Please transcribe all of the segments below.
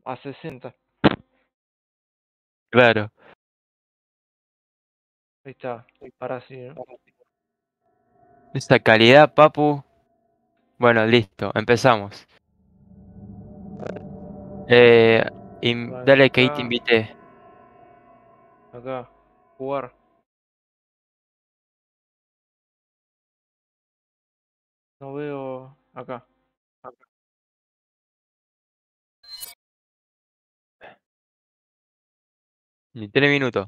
a 60. Claro. Ahí está. Ahora sí, ¿no? Esa calidad, papu. Bueno, listo, empezamos. Dale que ahí te Acá, invité. acá. Jugar. No veo acá. Ni 3 minutos.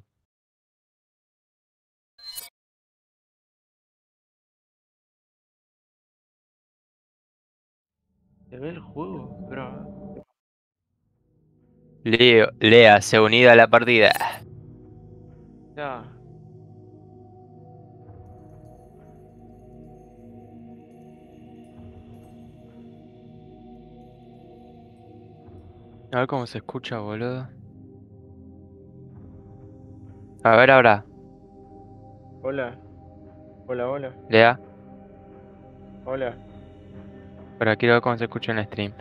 ¿Se ve el juego? Espera. Lea, se unida a la partida. Ya. A ver cómo se escucha, boludo. A ver ahora. Hola. Hola, hola. Lea. Hola. Pero quiero ver cómo se escucha en el stream.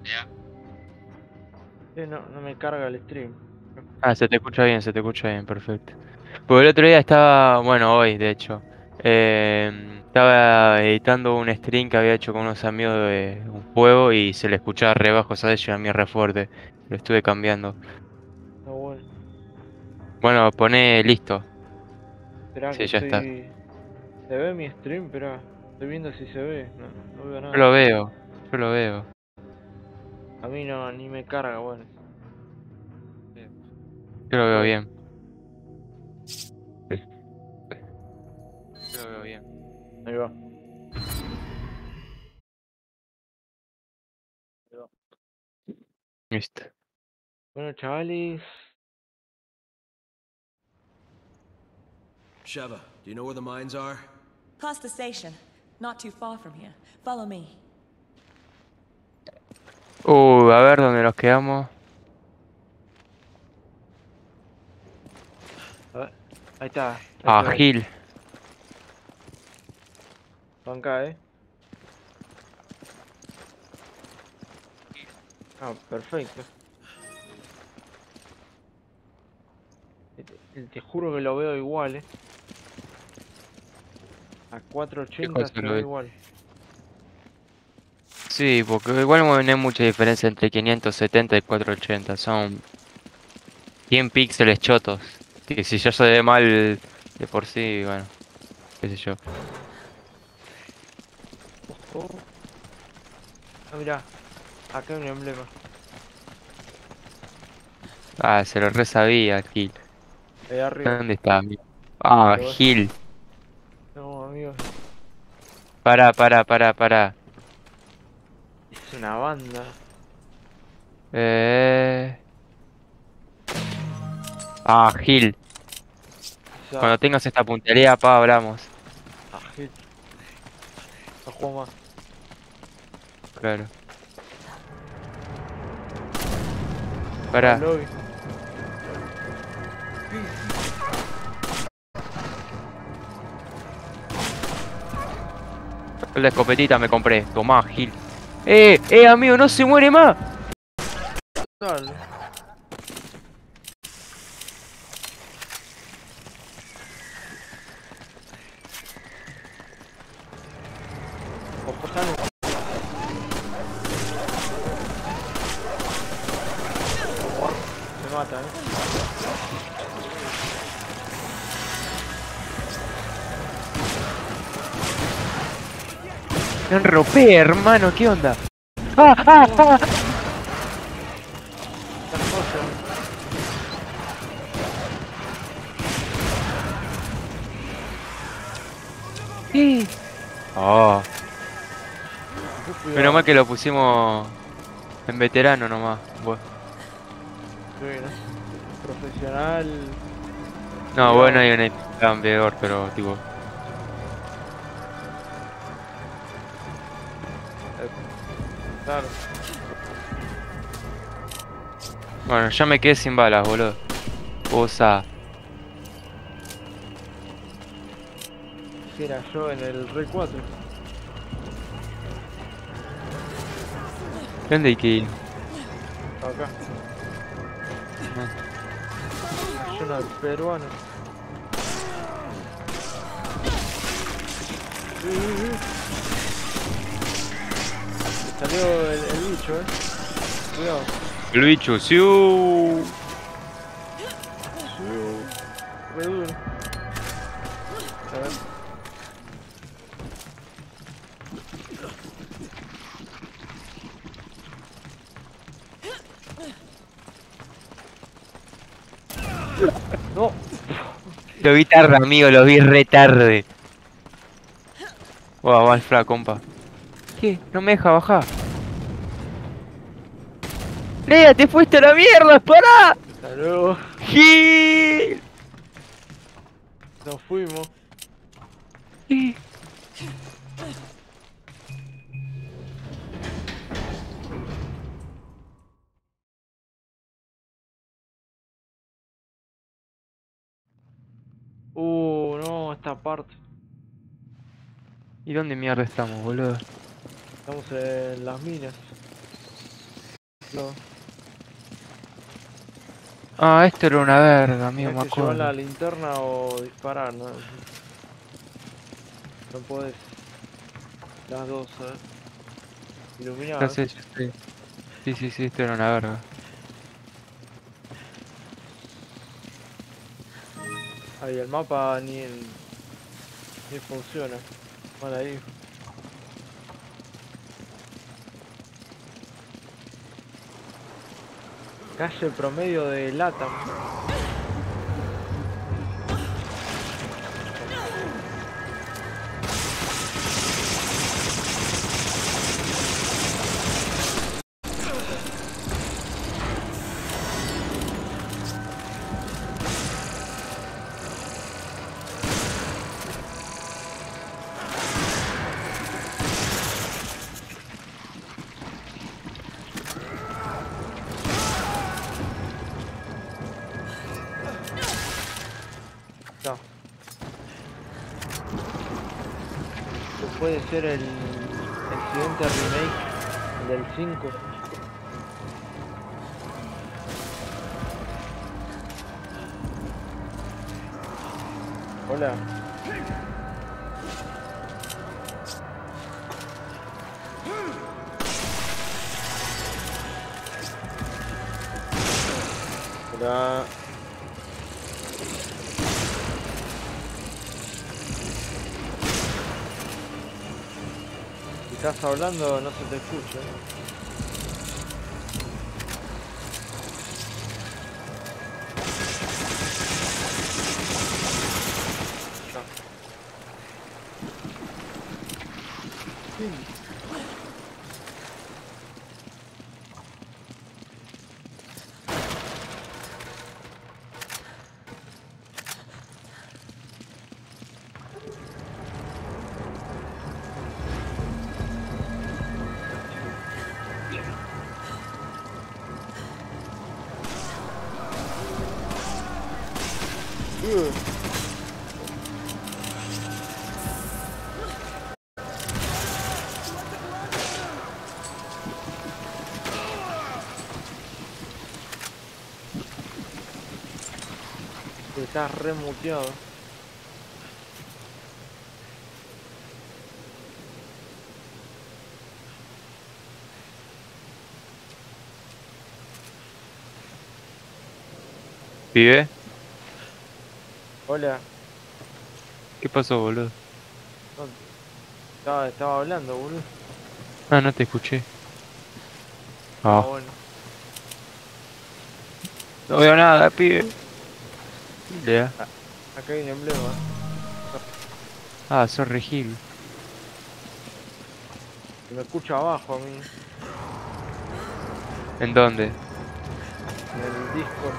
No me carga el stream. Ah, se te escucha bien, perfecto. Porque el otro día estaba, bueno, hoy de hecho, estaba editando un stream que había hecho con unos amigos de un juego y se le escuchaba re bajo, ¿sabes? Yo a mí re fuerte. Lo estuve cambiando. No, bueno. Bueno, pone listo. Espera que Sí, ya está. estoy... ¿Se ve mi stream? Espera. Estoy viendo si se ve. No veo Yo nada. lo veo, yo lo veo. A mí no, ni me carga, bueno. Yo lo veo Voy. bien. Yo lo veo bien. Ahí va. Ahí va. Listo. Bueno, chavales. Sheva, do you know where the mines are? Past the station. Not too far from here. Follow me. A ver dónde nos quedamos. A ver. Ahí está. Ahí Ah, se ve. Gil. Banca, Ah, perfecto. Te juro que lo veo igual, A ¿Qué 480 cosa se lo ve ves? igual. Sí, porque igual no hay mucha diferencia entre 570 y 480. Son 100 píxeles chotos. Que si ya se ve mal de por sí, bueno, qué sé yo. Ojo. Ah, mirá. Acá hay un emblema. Ah, se lo resabía, Gil. Ahí arriba. ¿Dónde está, amigo? Ah, Lo ves. Gil. No, amigo. Para. Es una banda. Eh... Ah, Gil. Ya. Cuando tengas esta puntería, pa, hablamos. Ah, hit. No juego más. Claro. Al Para. lobby. La escopetita me compré. Tomá, Gil. Amigo, no se muere más. Dale. Ojo, sale. Se mata, Me enropé, hermano, ¿qué onda? ¡Ah! Estas cosas. Sí. Oh, menos mal Cuidado. que lo pusimos en veterano nomás. Bueno. Bueno. Profesional. No, bueno, Cuidado. hay un plan peor, pero tipo. Claro. Bueno, ya me quedé sin balas, boludo. Usa. Que era yo en el Rey 4. ¿Dónde hay que ir? Acá, No. lleno de peruanos. Salió el bicho, Cuidado. El bicho, ¡siu! Re duro. A ver. No. Lo vi tarde, amigo, lo vi re tarde. Wow, mal fla, compa. ¿Qué? No me deja bajar. ¡Lea, te fuiste a la mierda! ¡Pará! Hasta luego. ¡Gil! Nos fuimos. No, esta parte. ¿Y dónde mierda estamos, boludo? Estamos en las minas. No, Ah, esto era una verga, amigo, me tenés que llevar la acuerdo. linterna o disparar, ¿no? No podés. Las dos, Ya iluminadas. sé, ya sé. Sí, sí, sí, esto era una verga. Ahí el mapa ni funciona. Mal ahí. Calle promedio de LATAM. No. Esto puede ser el siguiente remake del 5. Hola. Hola. Si estás hablando no se te escucha. Estás remuteado. ¿Pibe? Hola. ¿Qué pasó, boludo? No, estaba hablando, boludo. Ah, no te escuché. Ah, Ah, bueno. no veo nada, pibe. Lea. Acá hay un emblema. Ah, sorry, Gil. Se me escucha abajo a mí. ¿En dónde? En el Discord.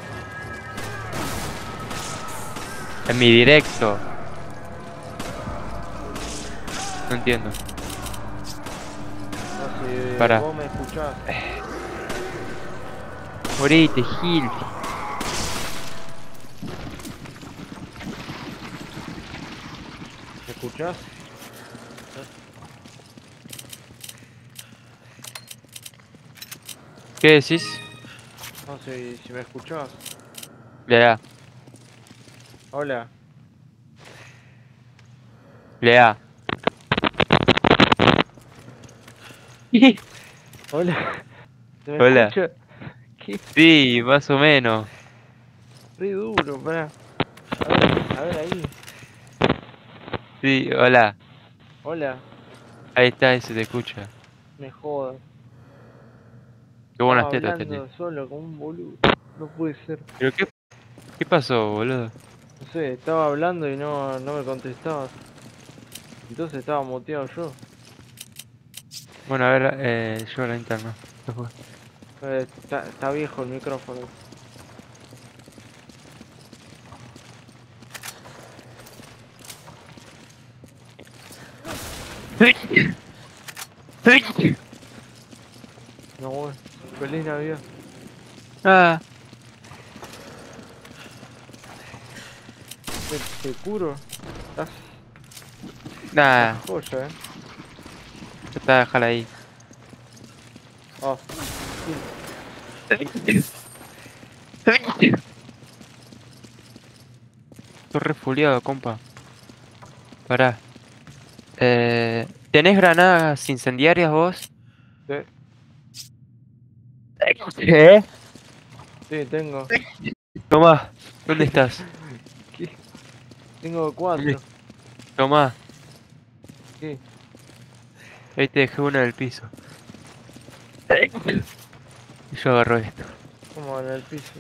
En mi directo. No entiendo. No sé si Pará. vos me escuchás. Morite, Gil. ¿Me escuchás? ¿Qué decís? No sé si me escuchás. Lea, Hola. lea. Hola. ¿Se me Hola. escucha? Qué Sí, más o menos. re duro, pará. A ver ahí. Sí, hola. Hola. Ahí está, ese te escucha. Me jodas. Qué buenas Estaba tetas tenés. hablando solo como un boludo. No puede ser. ¿Pero qué pasó, boludo? No sé, estaba hablando y no me contestabas. Entonces estaba muteado yo. Bueno, a ver, yo la interno. ¿Qué fue? Está viejo el micrófono. No, bueno. Feliz Navidad. Ah, Te curo. Estás nada, joya, ya está, déjala ahí. Oh, Estoy re fuleado, compa. Pará. ¿Tenés granadas incendiarias vos? sí, ¿Qué? sí, tengo. Tomá, ¿dónde estás? ¿Qué? Tengo ¿Dónde? 4. Tomá, ¿Qué? ahí te dejé una del piso. Y yo agarro esto. Como en el piso.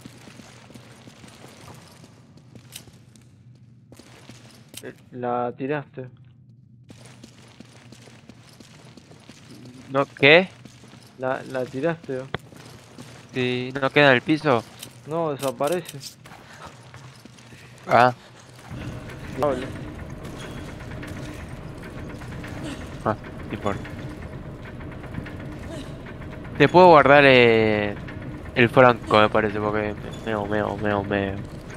La tiraste. ¿No qué? La tiraste. Si no queda en el piso. No, desaparece. Ah, Diablo. no importa. Te puedo guardar el franco, me parece, porque meo.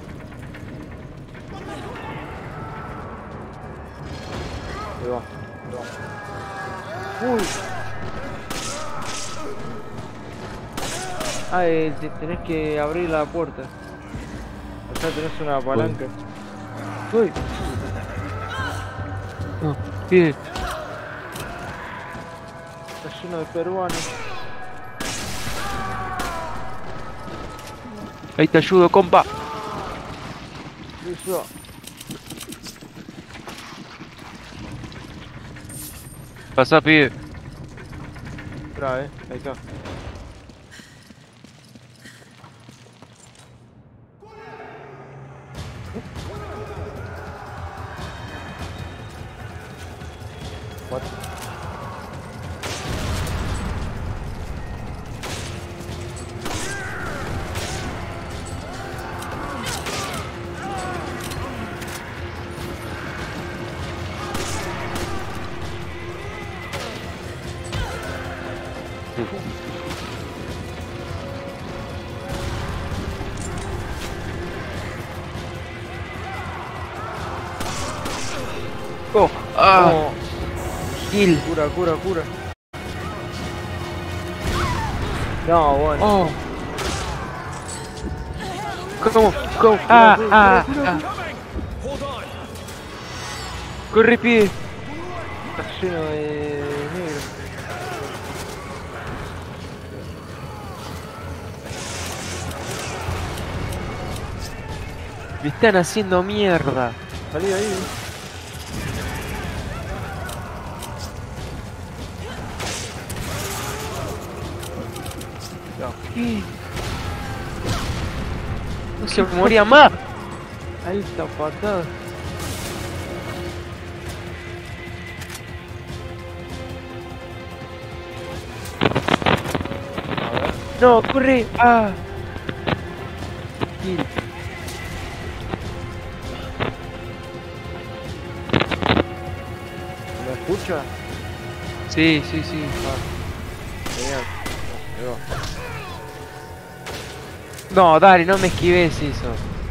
Ahí va. Ahí va. Uy. Ah, tenés que abrir la puerta. Acá tenés una palanca. Uy. No, ¿qué? Está lleno de peruanos. Ahí te ayudo, compa. Eso. Pasá, pibe. Espera, ahí está. What? Oh, ah, Oh, Gil. cura. No, bueno. Oh. ¿Cómo? ¿Cómo? Cura. Corre, pibe. Está lleno de negro. Me están haciendo mierda. Salí de ahí. No. ¿Qué? No se moría más. Ahí está patada. A ver. No, corre. Ah. Gil. ¿Me escucha? Sí. Genial. Ahí va. No, dale, no me esquives eso.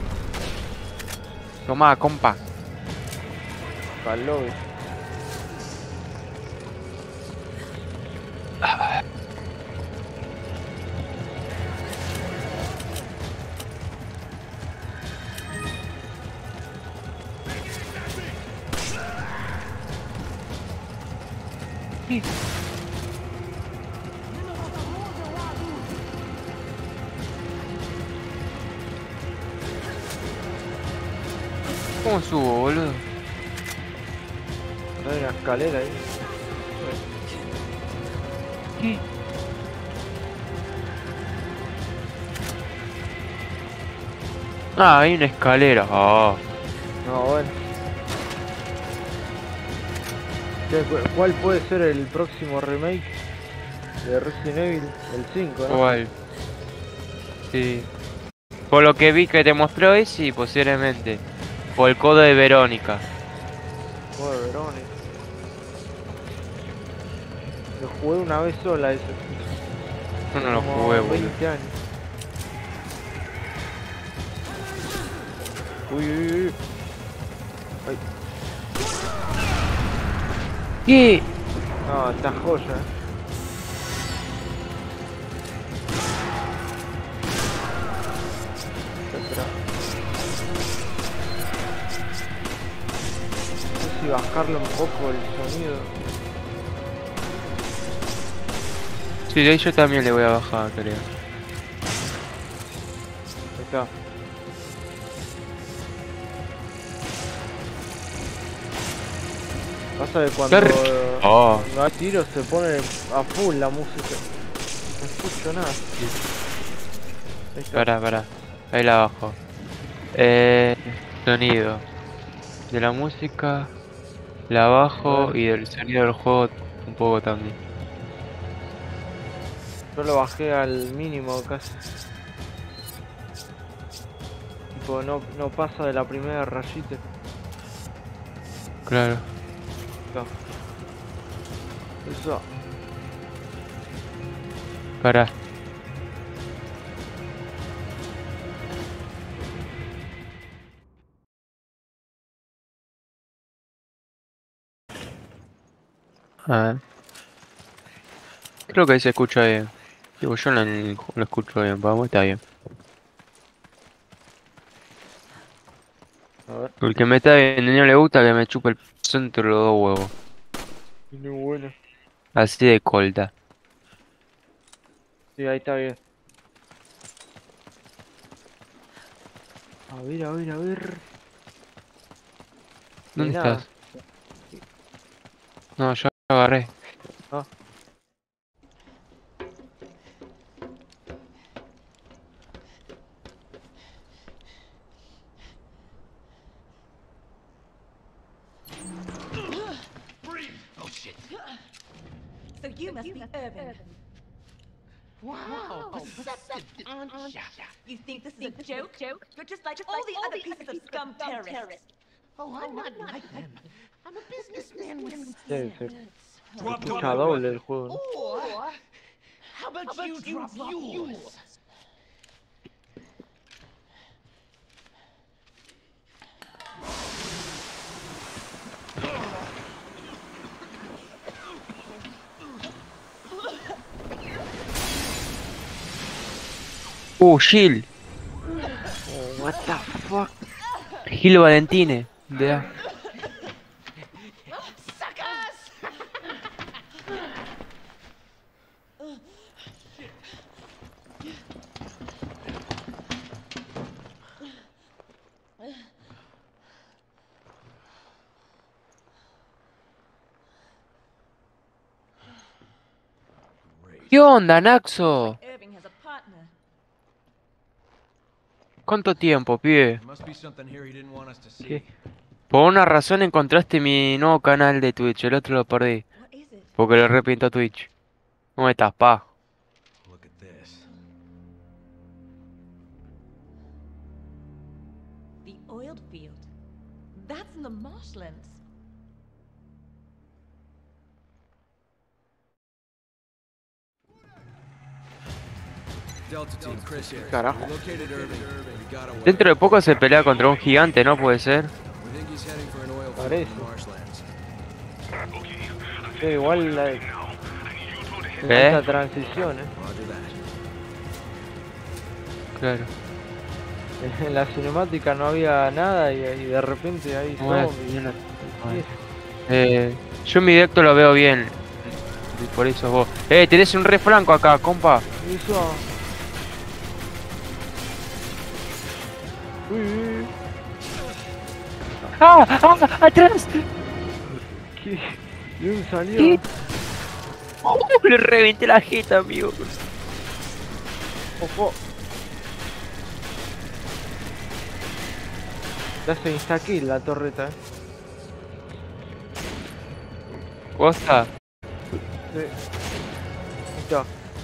Tomá, compa. Pa'l lobby. ¿Cómo subo, boludo? Hay una escalera ahí. ¿Qué? Ah, hay una escalera. Ah. No, bueno. ¿Cuál puede ser el próximo remake de Resident Evil? El 5, ¿no? ¿Cuál? Sí. Por lo que vi que te mostró ese, posiblemente. O el Código de Verónica. Joder, Verónica. Lo jugué una vez sola ese. Yo no lo Como jugué, boludo. 20 años. Uy, uy, uy. Ay. ¿Qué? No, está joya. Espera. No sé si bajarle un poco el sonido. Sí, de ahí yo también le voy a bajar, creo. Ahí está. Pasa que cuando Oh. no hay tiros se pone a full la música. No escucho nada. Ahí está. Pará. Ahí la bajo. Sonido. De la música la A bajo ver. y del sonido del juego un poco también. Yo lo bajé al mínimo casi. Tipo, no pasa de la primera rayita. Claro. No. Eso. Pará. A ver. Creo que ahí se escucha bien. Digo, yo no lo escucho bien, vamos, está bien. A ver. El que me está viendo y no le gusta que me chupe el centro de los dos huevos. Muy bueno. Así de colta. Sí, ahí está bien. A ver, a ver, a ver. ¿Dónde Nada. estás? No, yo agarré. Ah. So you must be Irving. Wow, perceptive, aren't ya? You think this is a joke? You're just like all the other pieces of scum terrorists. Oh, I'm not like them. I'm a businessman with Sí, standards. se escucha doble el juego, ¿no? Or, how about you drop yours? Gil. Oh, what the fuck. Gil Valentine. De... Suckers! ¿Qué onda, Naxo? Irving has a partner. ¿Cuánto tiempo, pibe? There must be something here he didn't want us to see. ¿Qué? Por una razón encontraste mi nuevo canal de Twitch, el otro lo perdí. What is it? Porque lo repinto Twitch. ¿Cómo estás, pa? Look at this. The oiled field. That's in the marshlands. Delta Team, Chris here. Carajo. We located Irving. We got away. Dentro de poco se pelea contra un gigante, ¿no? Puede ser. We think he's heading for an oil field Parece. in the marshlands. Sí, igual la ¿Eh? esta transición, Roger that. Claro. En la cinemática no había nada y de repente ahí Bueno, zombies. yo no- Sí. Yo en mi directo lo veo bien. Y por eso vos. Tenés un re flanco acá, compa. Eso. Uy, uy, uy. ¡Ah! ¡Ah! ¡Atrás! ¿Qué? ¿De dónde salió? ¿Qué? Le reventé la jeta, amigo. Ojo. Ya se insta kill la torreta, ¿Posta? Sí. Ahí está.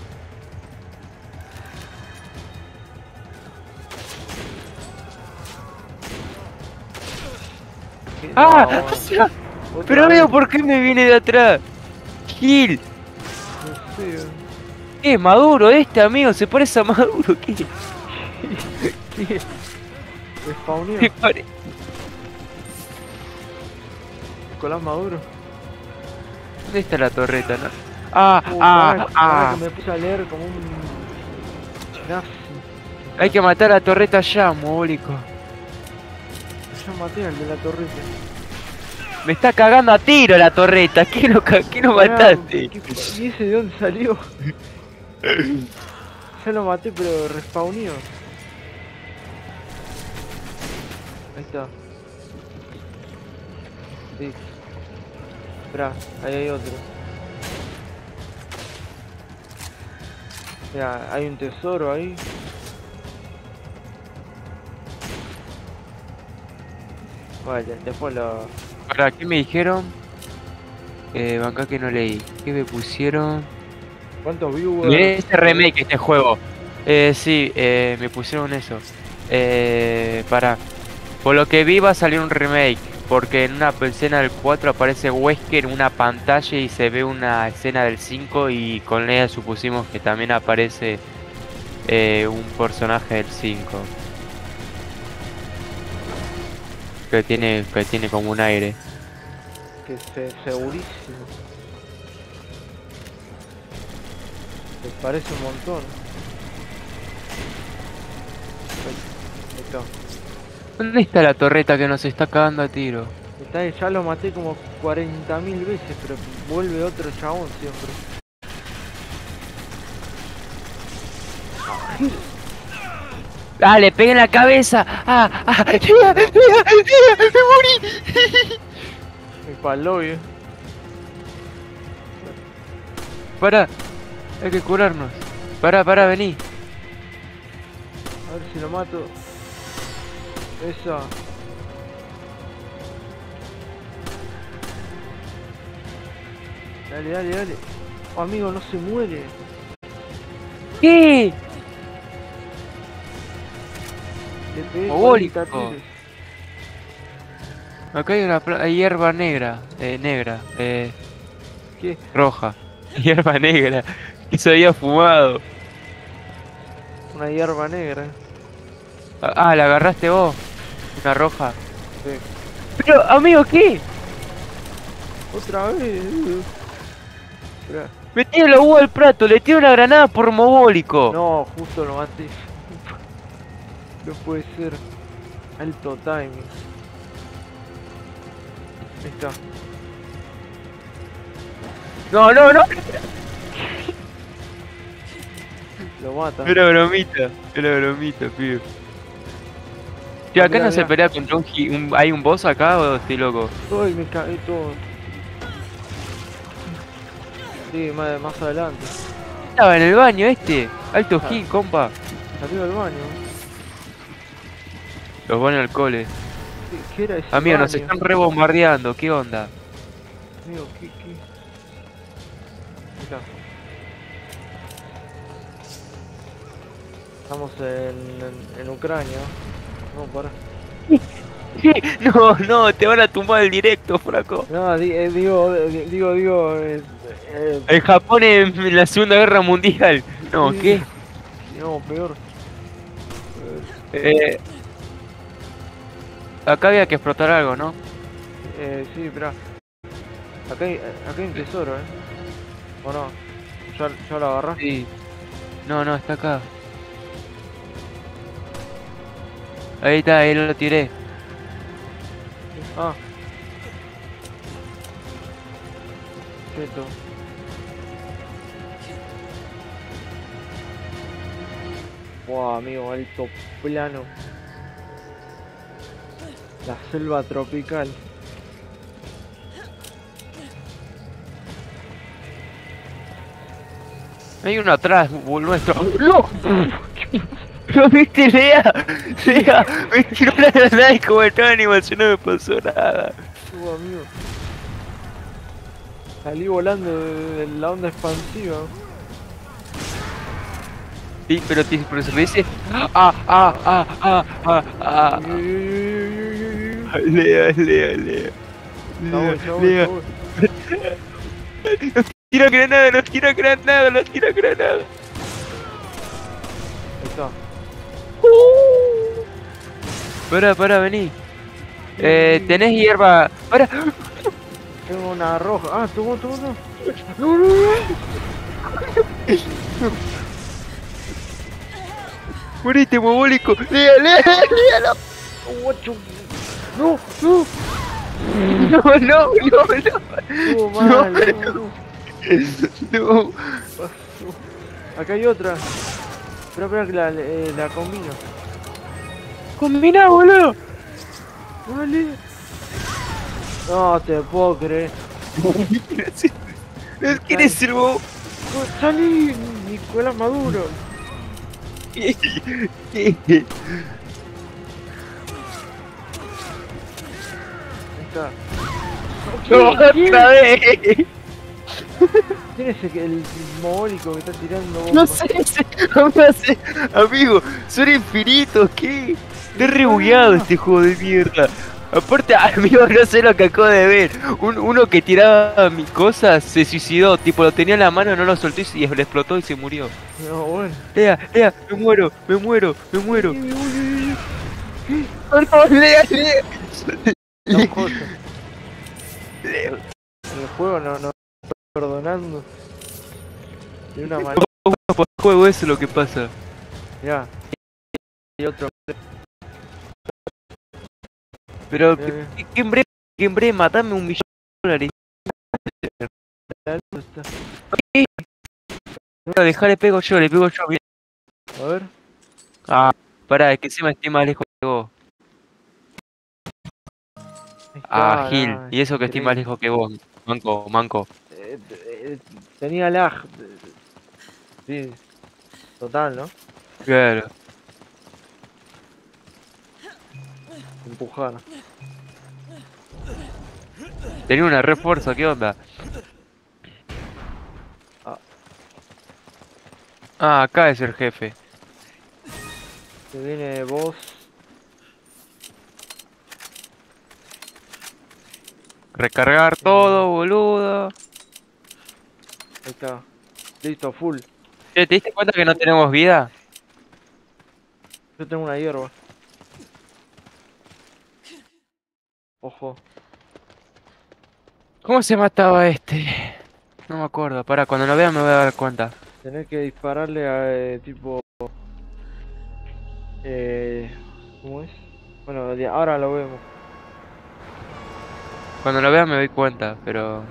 ¡Ah! No, ¡Atrás! otra Pero vez. veo por qué me viene de atrás. Gil. No sé. ¿Qué? Maduro amigo. Se parece a Maduro. ¿Qué? ¿Qué? Respawneó. Me pare- Nicolás Maduro. ¿Dónde está la torreta, no? ¡Ah! Pará que me puse a leer como un nazi. Hay que matar a la torreta ya, mogólico. Ya maté al de la torreta. Me está cagando a tiro la torreta. ¿Qué lo Pará, mataste? ¿Y ese de dónde salió? Ya lo maté, pero respawneó. Ahí está. Sí. Esperá, ahí hay otro. Mira, hay un tesoro ahí. Vale, después lo... ¿Para qué me dijeron? Banca que no leí. ¿Qué me pusieron? ¿Cuántos viewers? Miré este remake, este juego. Sí, me pusieron eso. Para. Por lo que vi va a salir un remake. Porque en una escena del 4 aparece Wesker en una pantalla y se ve una escena del 5 y con ella supusimos que también aparece un personaje del 5. Que tiene como un aire. Que segurísimo. Me parece un montón. Ahí está. ¿Dónde está la torreta que nos está cagando a tiro? Está ahí, ya lo maté como 40.000 veces, pero vuelve otro chabón siempre. Dale, pegué en la cabeza. ¡Tía, me morí! Me paló, Pará, hay que curarnos. Pará, vení. A ver si lo mato. Esa. Dale. Oh, amigo, no se muere. ¿Qué? Le pegué Mogólico. 40 tiros. Acá hay hay hierba negra. ¿Qué? Roja. Hierba negra. Que se había fumado. Una hierba negra. La agarraste vos. Una roja. Sí. Pero, amigo, ¿qué? Otra vez. Esperá. Me tiene la uva al plato. Le tiro una granada por mogólico. No, justo lo maté. No puede ser. Alto timing. Ahí está. No. Lo mata. Era bromita, pibe. Tío, acá Mirá, no se mirá. pelea contra ¿hay un boss acá o estoy loco? Ay, me caí todo. Sí, más adelante. Estaba en el baño este. Alto hit, compa. Salió del baño. Los baños al cole. ¿Qué era ese Amigo, nos baño? están rebombardeando. ¿Qué onda? Amigo, ¿qué? Ahí está. Estamos en Ucrania. No, para. No, te van a tumbar el directo, fraco. No, digo. El Japón en la Segunda Guerra Mundial. No, Sí. ¿qué? No, peor. Acá había que explotar algo, ¿no? Sí, espera. Acá hay un tesoro, ¿O no? ¿Ya lo agarraste? Sí. No, está acá. Ahí está, ahí lo tiré. Ah. Cheto. Wow, amigo, alto plano. La selva tropical. Hay uno atrás, nuestro. ¡No! ¿Lo viste, Lea? Lea, me tiró una granada y como estaba animación no me pasó nada. Amigo. Salí volando de la onda expansiva. Sí, pero se me dice. Lea. Chabón, Lea. chabón. Tira granada, nos tira granada. Ahí está. Pará, vení. Tenés hierba. Pará. Tengo una roja. Ah, tomó. No. Moriste, mogólico. Lea, Guacho. No. no. Estuvo mal. No. Acá hay otra. Espera que la combino. Combina, boludo. Dale. No te puedo creer. ¿Quién es el vos? Salí, Nicolás Maduro. Ahí está. ¡Otra vez! ¿Quién es el mogólico que está tirando bombas? No sé, amigo, son infinitos, ¿qué? Está re bugueado este juego de mierda. Aparte, amigo, no sé lo que acabo de ver. Uno que tiraba mis cosas se suicidó, tipo lo tenía en la mano, no lo soltó y le explotó y se murió. No, bueno. Lea, me muero. Uy. No, Lea. No, cosa. En el juego no estoy perdonando. De una manera. Por el juego eso es lo que pasa. Mirá. Y otro. Pero, ¿qué hombre, matame $1.000.000. Está. No, dejá, le pego yo, bien. A ver. Ah, pará, es que encima estoy más lejos que vos. Ahí Ah, está, Gil, no, y eso que estoy más lejos que vos, manco. Tenía lag. Sí. Total, ¿no? Claro. Empujar. Tenía una refuerzo, ¿qué onda? Ah, acá es el jefe. Se viene vos. Recargar todo, boludo. Ahí está. Listo, full. ¿Te diste cuenta que no tenemos vida? Yo tengo una hierba. Ojo. ¿Cómo se mataba este? No me acuerdo, pará, cuando lo vea me voy a dar cuenta. Tenés que dispararle a tipo. ¿Cómo es? Bueno, ahora lo vemos. Cuando lo vea me doy cuenta, pero...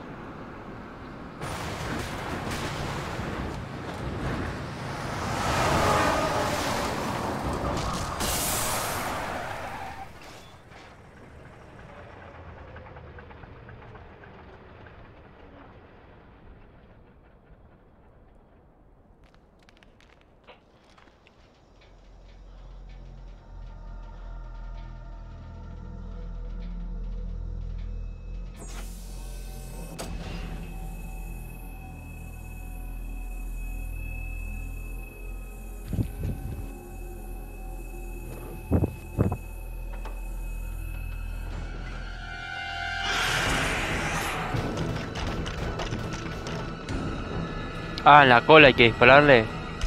Ah, en la cola hay que dispararle.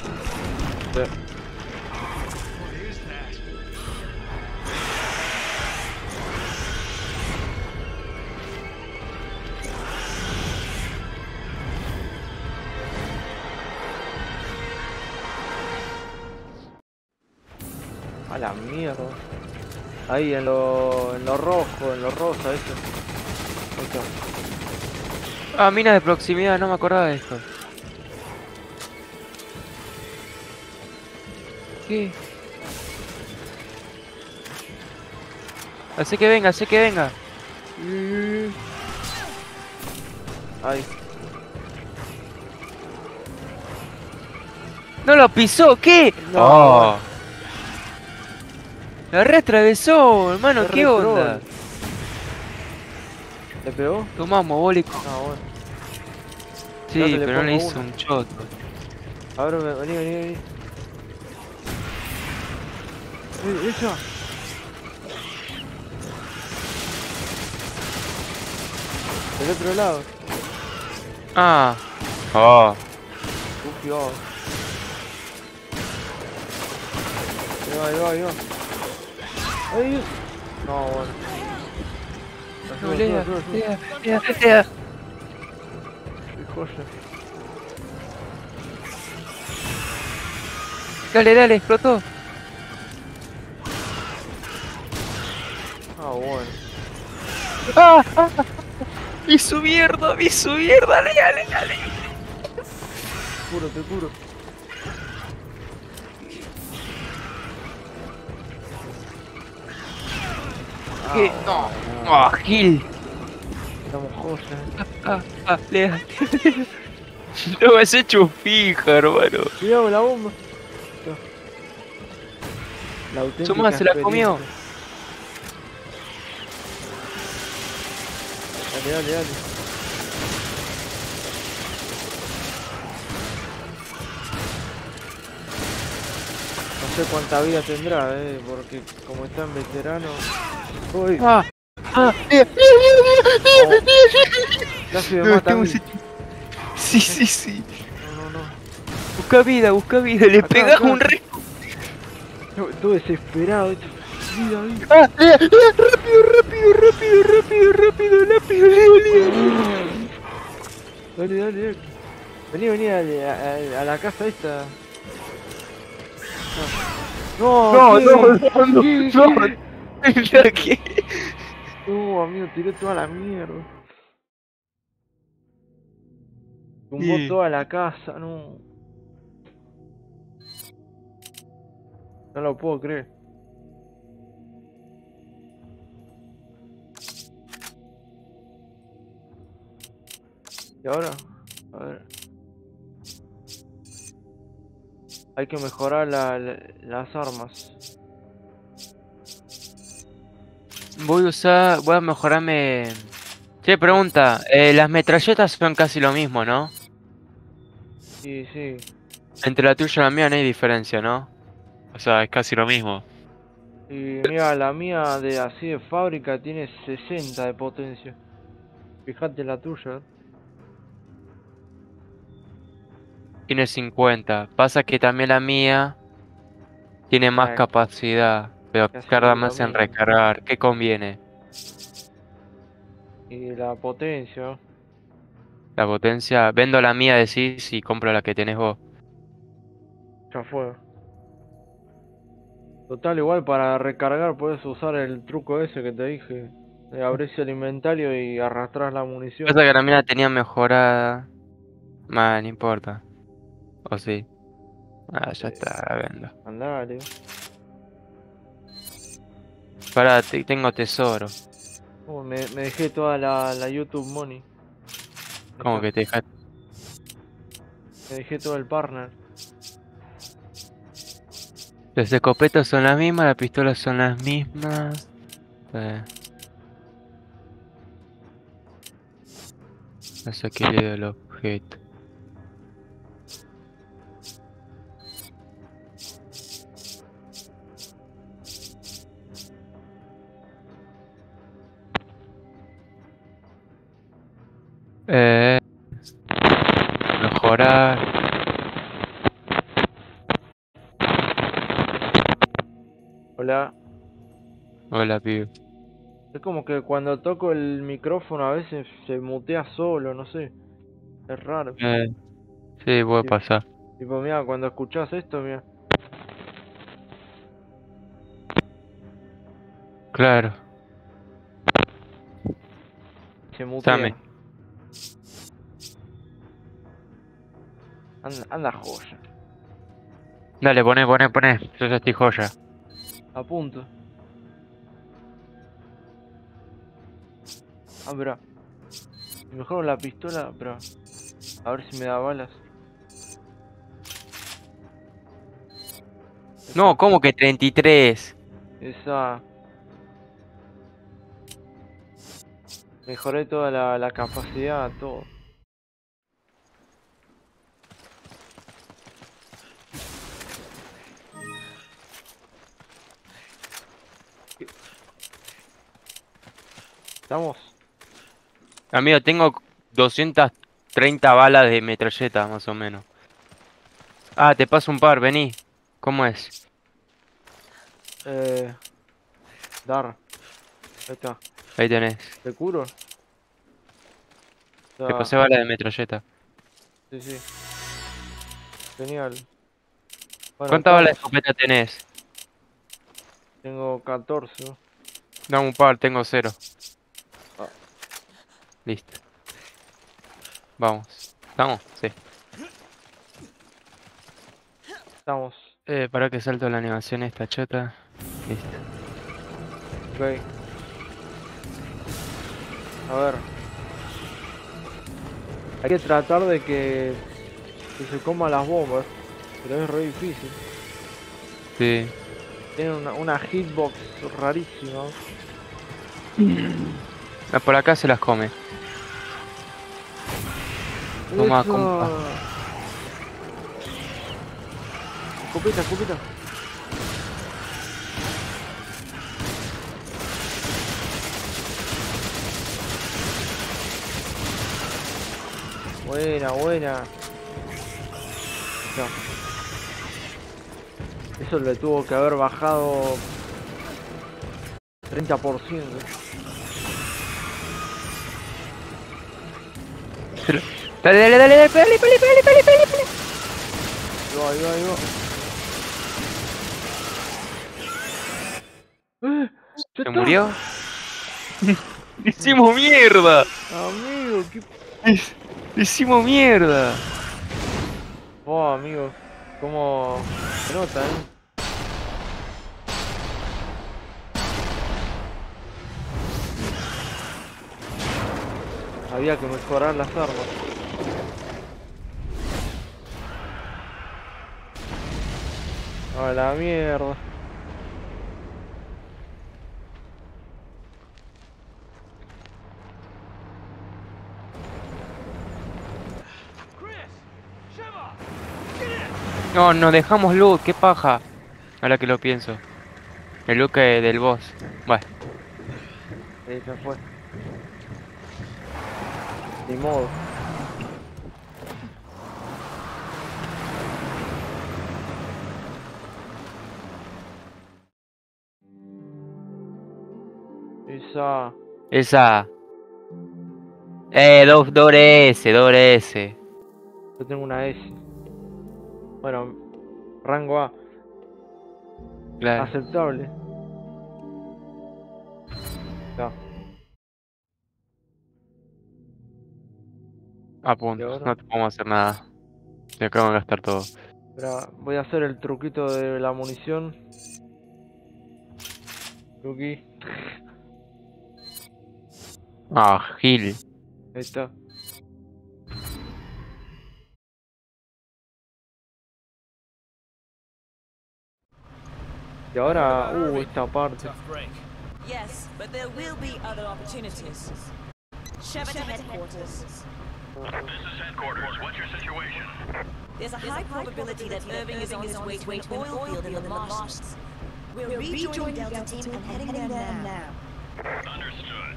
A la mierda. Ahí en lo rojo, en lo rosa, eso. Ahí está. Ah, minas de proximidad, no me acordaba de esto. ¿Qué? Hace que venga, hace que venga. Ay, ¡No lo pisó! ¿Qué? No, Oh. La reatravesó, hermano, Es ¿qué re onda? troll. ¿le pegó? Tomá, mogólico. Ah, bueno. Sí, Ya te le pero no le pongo hizo uno. un choto. A ver, vení, vení, vení. Ella. Del otro lado. Ah. Oh. Uf, oh. Ahí va, ahí va, ahí va. Ahí. No, bueno. No, Sube, Lea, sube, sube, sube. Lea. Qué joya. Dale, explotó. Ah, bueno. ¡Ah! ¡Vi su mierda, dale! Te curo. ¿Qué? No. ¡Ah, Gil! Estamos joya. Lea. No me has hecho fija, hermano. Cuidado con la bomba. La auténtica Suma, se la comió. experiencia. Dale. No sé cuánta vida tendrá, porque como está en veterano. Uy, casi me mata a mí. Sí. No. Busca vida, le Acá, pegas acá. un re... Estoy desesperado. Vida. Rápido, Lea. Dale. Vení a la casa esta. No. ¿Qué? No, amigo, tiré toda la mierda. Tumbó Sí. toda la casa, no. No lo puedo creer. ¿Y ahora? A ver. Hay que mejorar las armas. Voy a mejorarme... Che, pregunta, las metralletas son casi lo mismo, ¿no? Sí. Entre la tuya y la mía no hay diferencia, ¿no? O sea, es casi lo mismo. Y mira, la mía de así de fábrica tiene 60 de potencia. Fíjate la tuya. Tiene 50. Pasa que también la mía tiene más Ah, capacidad, pero casi tarda lo más en mismo. recargar. ¿Qué conviene? Y la potencia. La potencia. Vendo la mía, decís, y compro la que tenés vos. Ya fue. Total, igual para recargar puedes usar el truco ese que te dije. De abrirse el inventario y arrastrar la munición. Pasa que la mía la tenía mejorada. No importa. ¿O sí? Ah, ya está, la vendo. Andale. Pará, tengo tesoro. Me dejé toda la YouTube money. ¿Cómo Está, que te dejaste? me dejé todo el partner. Las escopetas son las mismas, las pistolas son las mismas. No sé qué le el objeto. Eh, mejorar. Hola. Hola, pibe. Es como que cuando toco el micrófono a veces se mutea solo, no sé. Es raro. Sí, puede Sí. pasar. Tipo, mira, cuando escuchás esto, mira. Claro. Se mutea. Same. Anda joya. Dale, poné. Yo ya estoy joya. A punto. Ah, bro. Mejor la pistola, bro. A ver si me da balas. No, ¿cómo que 33? Esa. Mejoré toda la capacidad, todo. ¿Estamos? Amigo, tengo 230 balas de metralleta, más o menos. Ah, te paso un par, vení. ¿Cómo es? Dar. Ahí está. Ahí tenés. ¿Te curo? Te Ya, pasé balas de metralleta. sí, sí. Genial. Bueno, ¿Cuántas balas de estamos. escopeta tenés? Tengo 14. Dame un par, tengo 0. Ah. Listo. Vamos. ¿Estamos? Sí. Estamos. Para que salto la animación esta chota. Listo. Ok. A ver. Hay que tratar de que se coman las bombas. Pero es re difícil. Sí. Tiene una hitbox rarísima. Ah, por acá se las come. Toma, Eso. compa. Escopeta, escopeta. Buena, buena. Ya. Eso le tuvo que haber bajado 30%. Dale, pégale. Ahí va, ahí va. ¡Ya ¿Se está! murió? ¡Hicimos mierda! Amigo, qué... ¡Hicimos mierda! Oh, amigo. Cómo se nota, Había que mejorar las armas. A la mierda. No, nos dejamos loot, qué paja. Ahora que lo pienso. El loot del boss. Bueno, Ahí se fue. Ni modo. esa. Doble S. Yo tengo una S. Bueno, rango A. Claro. Aceptable. Ya. A punto, ¿Y ahora? no te podemos hacer nada. Se acabo de gastar todo. Espera, voy a hacer el truquito de la munición. Truqui. Ah, Gil. Ahí está. Y ahora, esta parte. Yes, but there will be other opportunities. Shepard to headquarters. This is headquarters. What's your situation? There's a high probability that Irving is on his way to an oil field in the marshes. We're rejoining Delta Team and heading there now. Understood.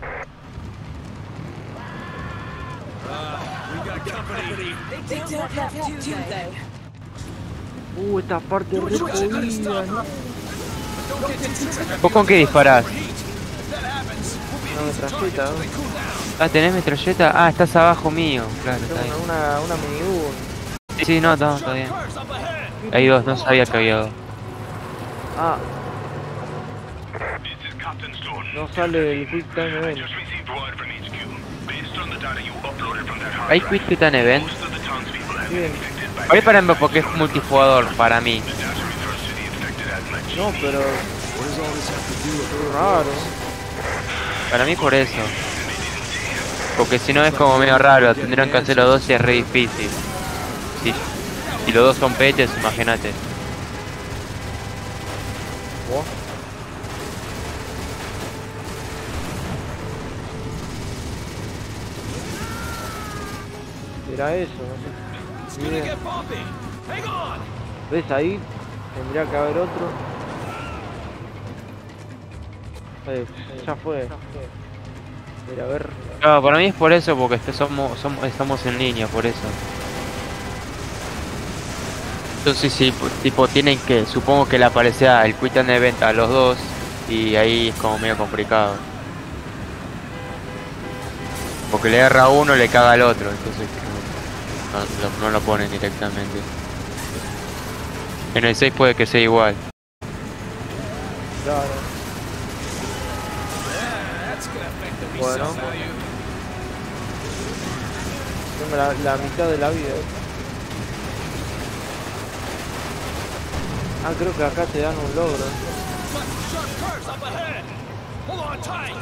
We got company. They don't have to, they? Esta parte re jodida, ¿no? ¿Vos con qué disparás? Una metralleta, ¿no? Ah, ¿tenés metralleta? Ah, estás abajo mío. Claro, está Tengo bien. una minigun. Sí, no, está bien. Hay dos, no sabía que había dos. Ah, This is Captain Stone. no sale el Quick Time Event. Just received word from HQ. Based on the data you uploaded from that hard ¿Hay drive, Quick Time Event? most of the townspeople have Bien. been infected by Ahora para porque es multijugador, para mí. the data that much. No, pero What does all this have to do with es raro. Para mí por eso. Porque si no es como medio raro, tendrían que hacer los dos y es re difícil. Si los dos son peches, imagínate. ¿Vos? Era eso, no It's sé. gonna Bien. get bumpy. Hang on. ¿Ves ahí? Tendría que haber otro. Ya fue. Mira, a ver. No, para mí es por eso, porque estamos en línea, por eso. Entonces sí, tipo tienen que, supongo que le aparecerá el Quick Time Event a los dos y ahí es como medio complicado. Porque le erra a uno y le caga al otro, entonces no lo ponen directamente. En el 6 puede que sea igual. Claro. That's gonna affect the Bueno. resale value. Tengo la mitad de la vida. Ah, creo que acá te dan un logro. Sharp curves up ahead. Hold on tight.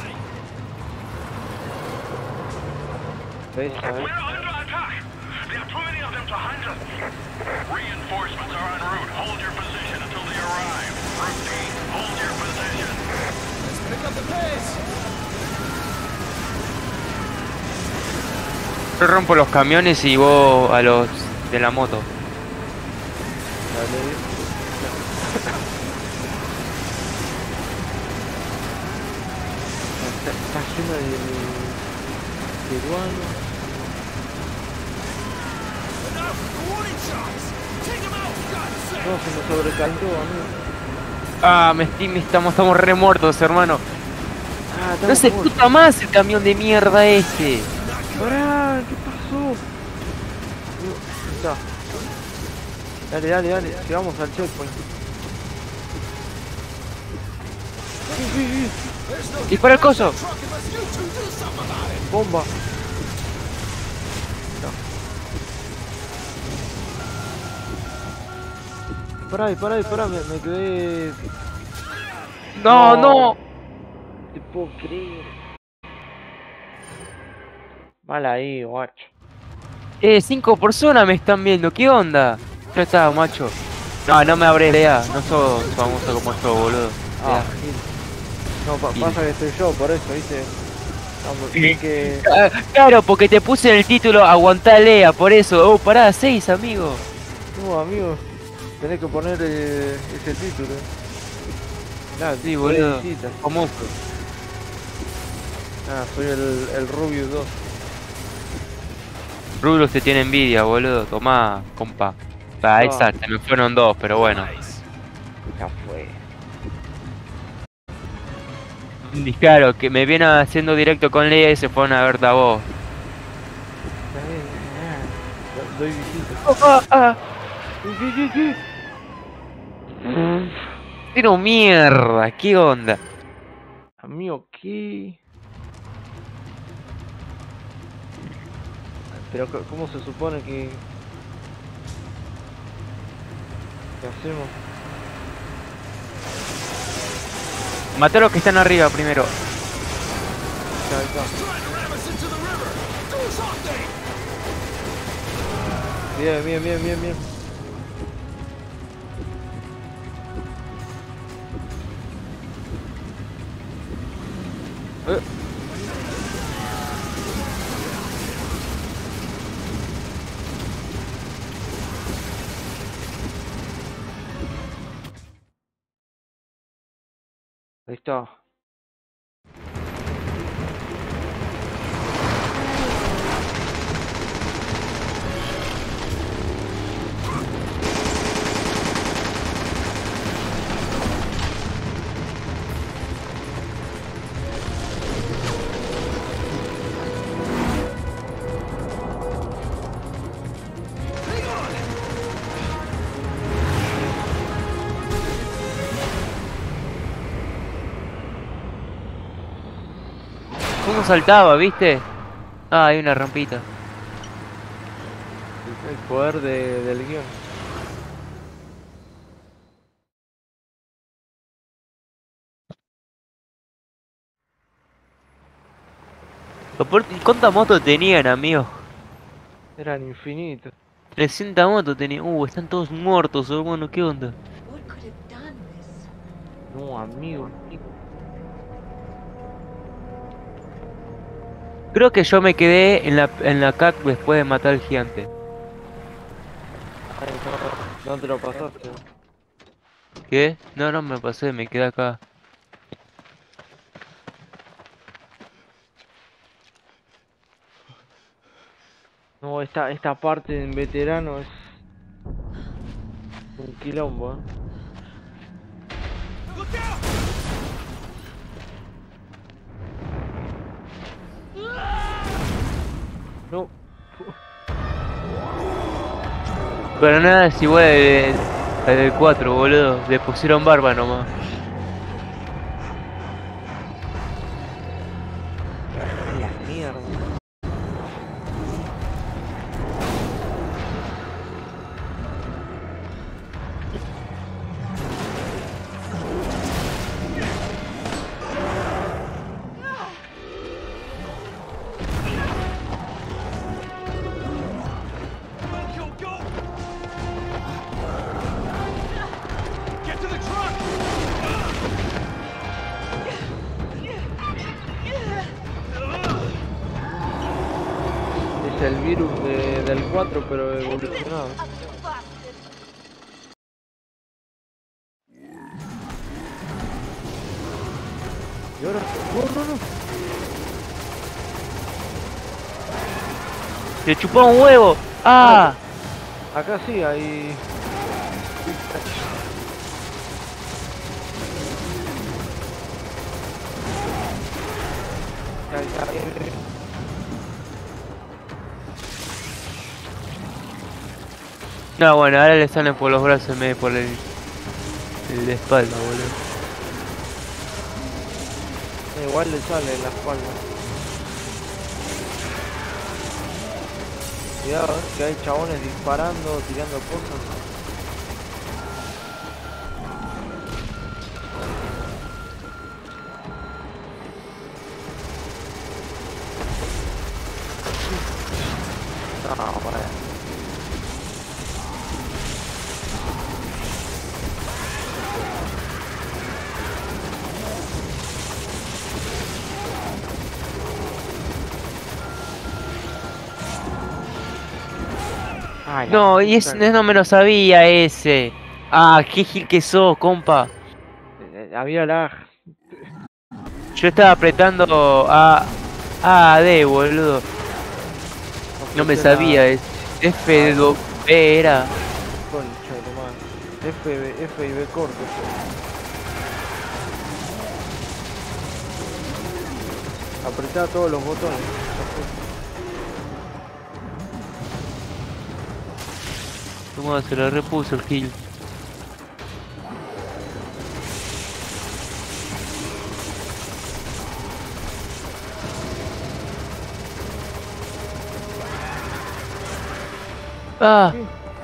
¿Ves? A ver. We're under attack. There are too many of them to handle. Reinforcements are en route. Hold your position until they arrive. Repeat, hold your position. Let's pick up the pace. Yo rompo los camiones y vos a los de la moto. Dale. Está lleno de peruanos. Enough. The warning shots. Take them out. God's sake. No, se me sobrecalentó, amigo. Ah, estamos re muertos, hermano. Ah, No se puta más el camión de mierda este. Pará, ¿qué pasó? Ahí está. Dale. Llegamos al checkpoint. Sí. Dispara el coso. Truck unless you two do something about it. Bomba. Pará, me quedé... No. Te puedo creer. Mal ahí, guacho. 5 personas me están viendo, ¿qué onda? Ya está, macho. No me abre idea, no sos famoso como yo, boludo. Ah, Gil. No, pasa que estoy yo, por eso, ¿viste? No, Sí. que... Claro, porque te puse en el título aguantá Lea, por eso. Oh, pará, 6, amigo. No, amigo. Tenés que poner ese título. Nah, Sí, boludo. visita. Famoso. Ah, soy el Rubius 2. Rubius te tiene envidia, boludo. Tomá, compa. Ah, exacto, me fueron 2, pero bueno. Nice. Ya fue. Y claro, que me viene haciendo directo con Lea y se fueron a verte a vos. Está bien, doy visita. ¿Qué? Pero mierda, ¿qué onda? Amigo, ¿qué? Pero ¿cómo se supone que hacemos? Maté a los que están arriba primero. Ahí está. Trying to ram us into the river. Do something. Bien. Ahí está. ¿Cómo saltaba, viste? Ah, hay una rampita. El poder del guión. Aparte, ¿cuántas motos tenían, amigo? Eran infinitos. 300 motos tenían. Están todos muertos, hermano, ¿qué onda? What could have done this? No, amigo. Creo que yo me quedé en la CAC después de matar al gigante. Ay, no te lo pasaste. ¿Qué? No, no me pasé, me quedé acá. No, esta parte en veterano es un quilombo, Look out! No, Pero nada es igual al del 4, boludo. Le pusieron barba nomás. la mierda. Go, go! Get to the truck! Es el virus del 4 pero evolucionado. Y ahora, no. ¡Le chupó un huevo! ¡Ah! Acá sí hay. Ahí. No, bueno, ahora le salen por los brazos en vez de por el de espalda, boludo. Igual le sale en la espalda. Cuidado, que hay chabones disparando, tirando cosas. No, para. Ay, la No, y puta ese no me lo sabía ese. Ah, qué gil que sos, compa. había lag. Yo estaba apretando A, D, boludo. No me puse la sabía, es F, B era. Concha de tu madre. F y B corto. Apretá todos los botones. Toma, se lo repuso el gil. Ah,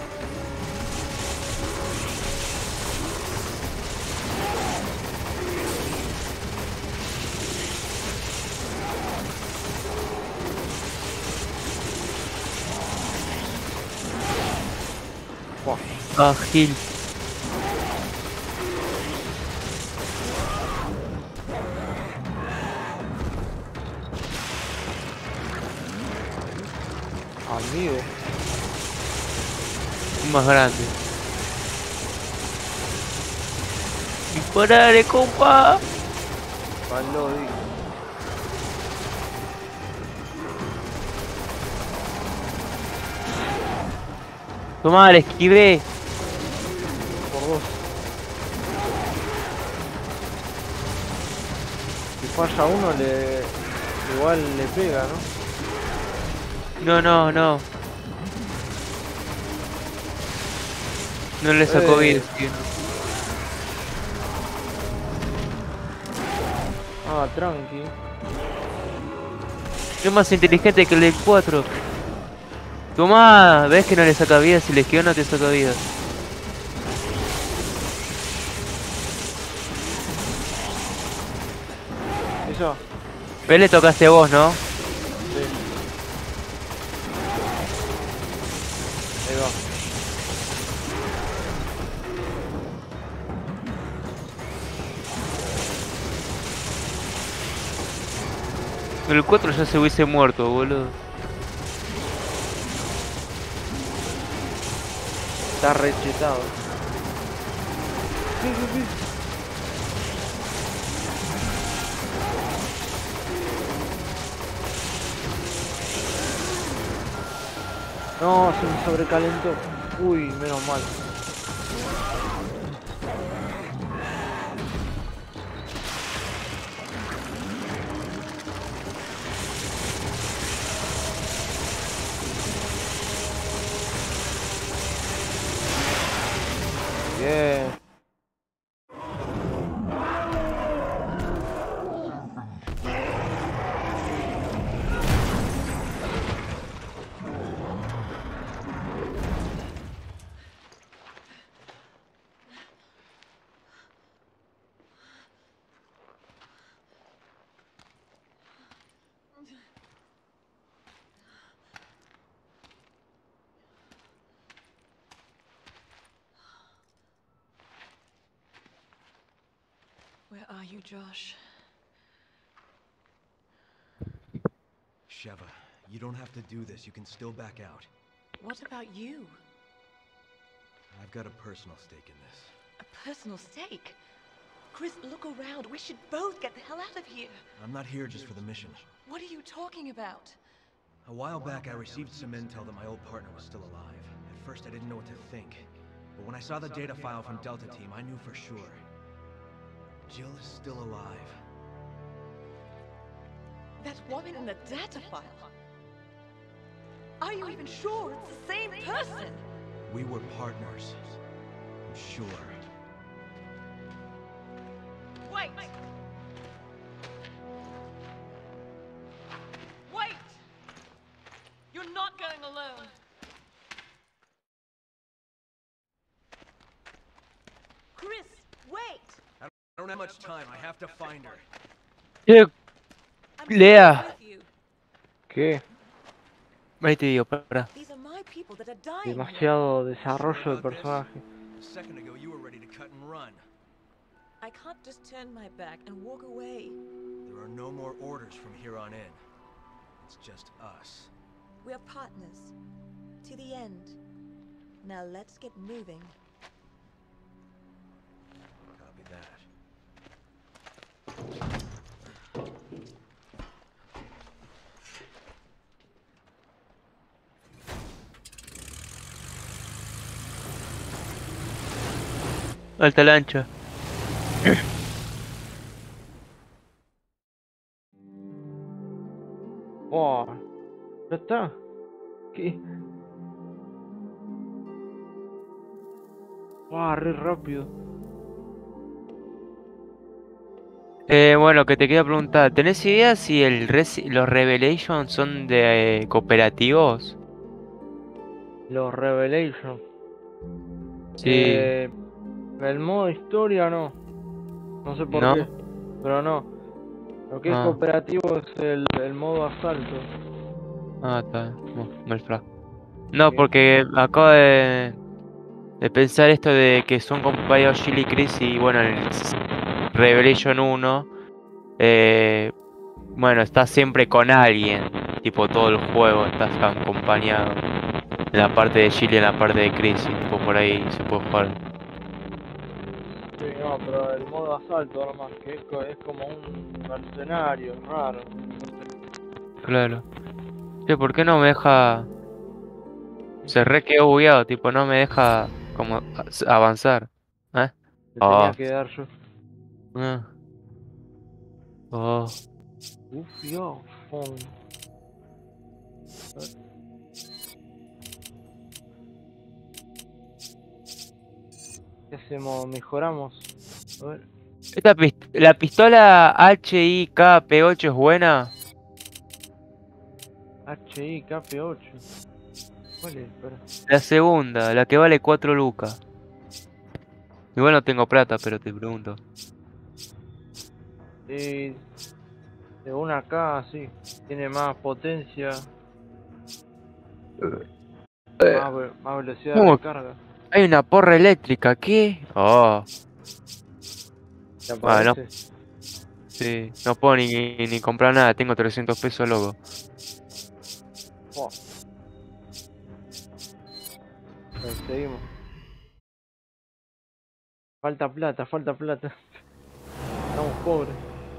Buah. ah, gil. Amigo. Más grande. Disparale, compa. Palo, digo. Tomá, le esquivé. Por dos. Si falla uno, igual le pega, ¿no? No, no. No le sacó vida, tío. Ah, tranqui. Es más inteligente que el del 4. Tomá, ves que no le saca vida, si le esquiva no te saca vida. Eso. Ves, le tocaste a vos, ¿no? El 4 ya se hubiese muerto, boludo. Está rechetado. Sí, sí, sí. No, se me sobrecalentó. Uy, menos mal. Bien. Where are you, Josh? Sheva, you don't have to do this. You can still back out. What about you? I've got a personal stake in this. A personal stake? Chris, look around. We should both get the hell out of here. I'm not here just for the mission. What are you talking about? A while back, I received some intel that my old partner was still alive. At first, I didn't know what to think. But when I saw the data file from Delta Team, I knew for sure. Jill is still alive. That woman in the data file? Are you even sure it's the same person? We were partners. I'm sure. Wait! Wait! You're not going alone. Chris, wait! I don't have much time. I have to find her. Lea, I'm Lea. with you. ¿Qué? Ahí te digo, para. These are my people that are dying. Demasiado desarrollo de personaje. A second ago, you were ready to cut and run. I can't just turn my back and walk away. There are no more orders from here on in. It's just us. We are partners. To the end. Now let's get moving. Copy that. Alta lancha. Wow. ¿Ya está? ¿Qué? Wow, re rápido. Bueno, que te quería preguntar, ¿tenés idea si los Revelations son de cooperativos? Los Revelations. Sí. El modo historia no. No sé por ¿No? qué. Pero no. Lo que es Ah. cooperativo es el modo asalto. Ah, está. No, mal flag. No, Sí. porque acabo de pensar esto de que son compañeros Jill y Chris y bueno, el Revelation 1, bueno, estás siempre con alguien, tipo todo el juego estás acompañado. En la parte de Jill y en la parte de Chris, y tipo por ahí se puede jugar. Sí, no, pero el modo asalto nomás, que es como un mercenario raro. Claro. Sí, ¿por qué no me deja? Se re quedó bugueado, tipo, no me deja como avanzar. ¿Eh? Le Oh. tenía que dar yo. Ah. Oh. Uf, yo, fon. ¿Qué hacemos? ¿Mejoramos? A ver. La pistola HIK-P8 es buena. HIKP8. ¿Cuál es? Espera. La segunda, la que vale 4 lucas. Igual no tengo plata, pero te pregunto. De una K, sí. Tiene más potencia. Más velocidad de ¿Cómo? recarga. Hay una porra eléctrica, ¿qué? Oh. ¿Te Ah, no. aparece? Sí, no puedo ni comprar nada, tengo 300 pesos, loco. Buah. Seguimos. Falta plata, falta plata. Estamos pobres.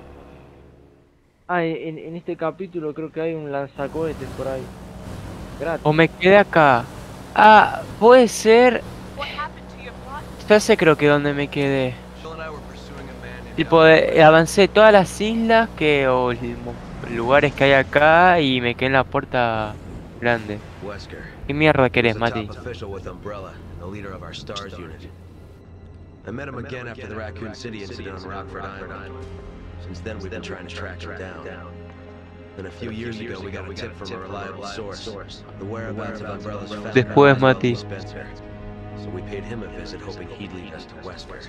Ah, en este capítulo creo que hay un lanzacohetes por ahí. Gratis. O me quedé acá. Ah, puede ser. Ya sé creo que donde me quedé. Jill and I were pursuing a man named Tipo, Albert. avancé todas las islas o lugares que hay acá y me quedé en la puerta grande. Wesker. ¿Qué mierda He querés, was a top Mati? official with Umbrella and the leader of our STARS unit. I met him again after the Raccoon City incident on Rockford Island. Since then, we've been trying to track him down. Then a few years ago, we got a tip from a reliable source. The whereabouts of Umbrella's founder, Después, Mati. Spencer. So we paid him a visit, hoping he'd lead us to Wesker.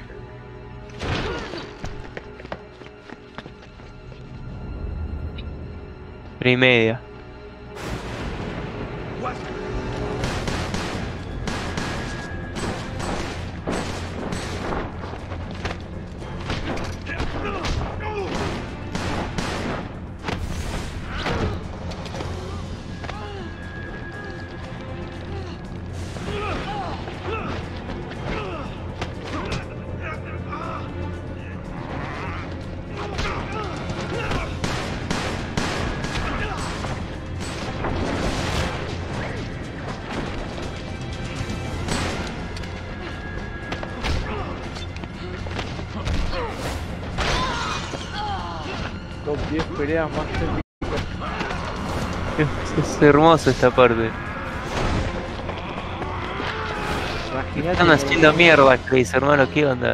3:30. Top 10 peleas más épicas. Es hermoso esta parte. Imaginate Están que- haciendo mierda, Chris, hermano, ¿qué onda?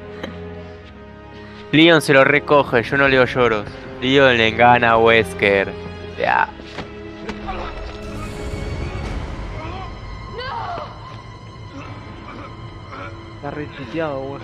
Leon se lo recoge, yo no leo lloros. Leon le gana a Wesker. Ya. Está rechuteado, güey.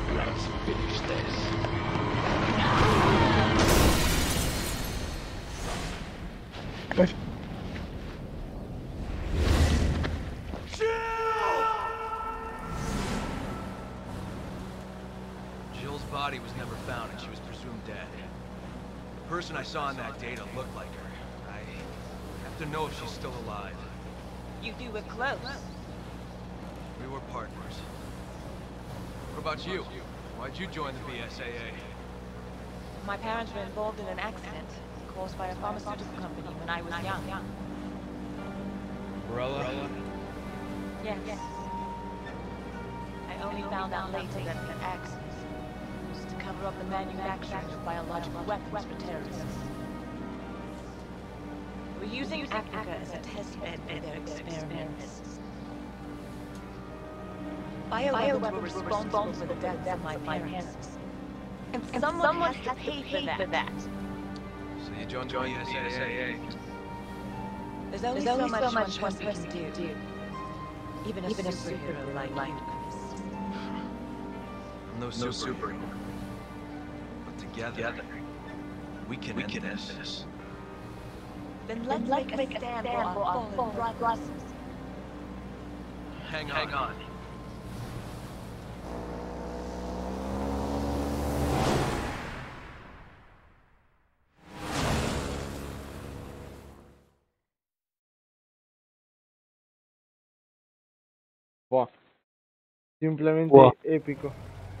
Jill's body was never found and she was presumed dead. The person I saw in that data looked like her. I have to know if she's still alive. You two were close. We were partners. What about you? Why'd you join the BSAA? My parents were involved in an accident caused by a pharmaceutical company when I was young. Umbrella? Yes. I only found out later that the accident was to cover up the manufacturing of biological weapons for terrorists. We're using Africa as a test bed for their experiments. Bioweapons were responsible for the deaths of my parents. And someone has to pay for that. So you joined the BSAA? There's only so much one person can do. Even a superhero like you. I'm no superhero. But together, we can end this. Then let's make a stand for our fallen brothers. Hang on. Buah. Simplemente Buah. épico.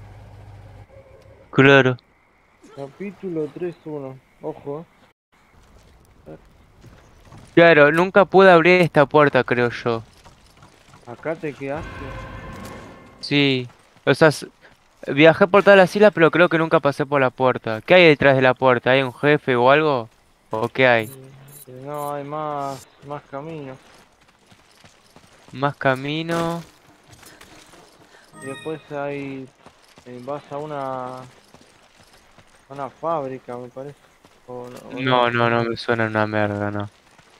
Claro. Capítulo 3-1. Ojo. Claro, nunca pude abrir esta puerta, creo yo. Acá te quedaste. Sí. O sea, viajé por todas las islas, pero creo que nunca pasé por la puerta. ¿Qué hay detrás de la puerta? ¿Hay un jefe o algo? ¿O qué hay? No, hay más caminos. Más camino. Y después hay... vas a una fábrica, me parece. O No me suena una merda, no.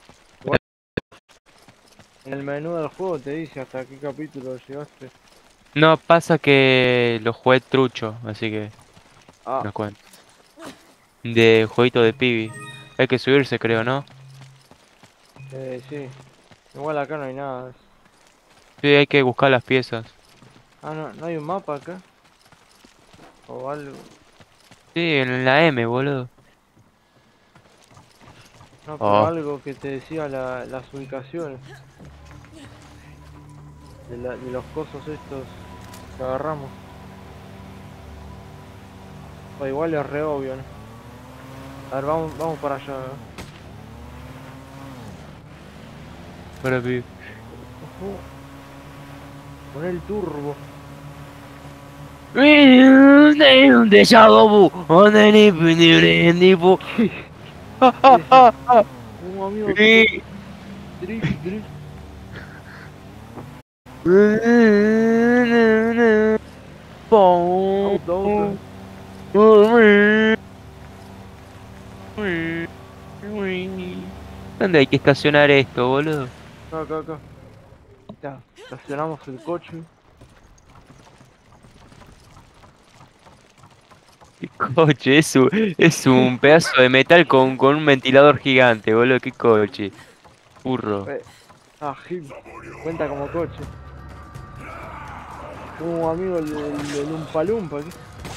En el menú del juego te dice hasta qué capítulo llegaste. No, pasa que lo jugué trucho, así que Ah, no cuento. De jueguito de pibi. Hay que subirse, creo, ¿no? sí. Igual acá no hay nada. Sí, hay que buscar las piezas. Ah, no hay un mapa acá. O algo. Sí, en la M, boludo. No, pero Oh. algo que te decía las ubicaciones. De los cosos estos que agarramos. O igual es re obvio, ¿no? A ver, vamos para allá. Para ver. Ojo. Pon el turbo. Un déjà vu. Amigo. Sí. Drift. Auto. ¿Dónde hay que estacionar esto, boludo? Acá. Ya, estacionamos el coche. ¿Qué coche? Es un pedazo de metal con un ventilador gigante, boludo. ¿Qué coche? Burro. Gil. Cuenta como coche. Amigo, el Umpa Lumpa. ¿Qué?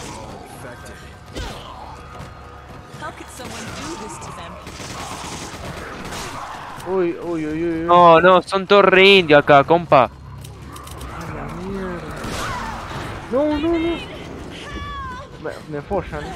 How could someone do this to them? Uy. No, son todos re indios acá, compa. A la mierda. No. Me follan.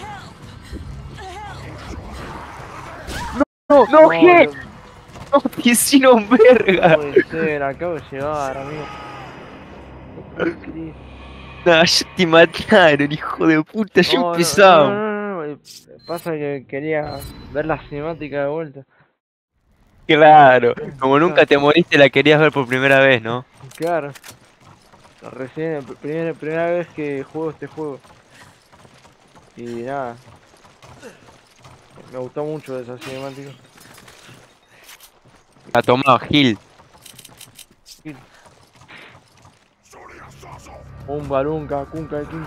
No, ¿qué? No, te hicieron verga. No puede ser, acabo de llegar, amigo. No puedo creer. Nah, ya te mataron, hijo de puta. Ya empezamos. No. Pasa que quería ver la cinemática de vuelta. Claro, como nunca te moriste, la querías ver por primera vez, ¿no? Claro. Recién, primera vez que juego este juego. Y nada. Me gustó mucho esa cinemática. La tomado Gil. Un balunca, kunka, kun.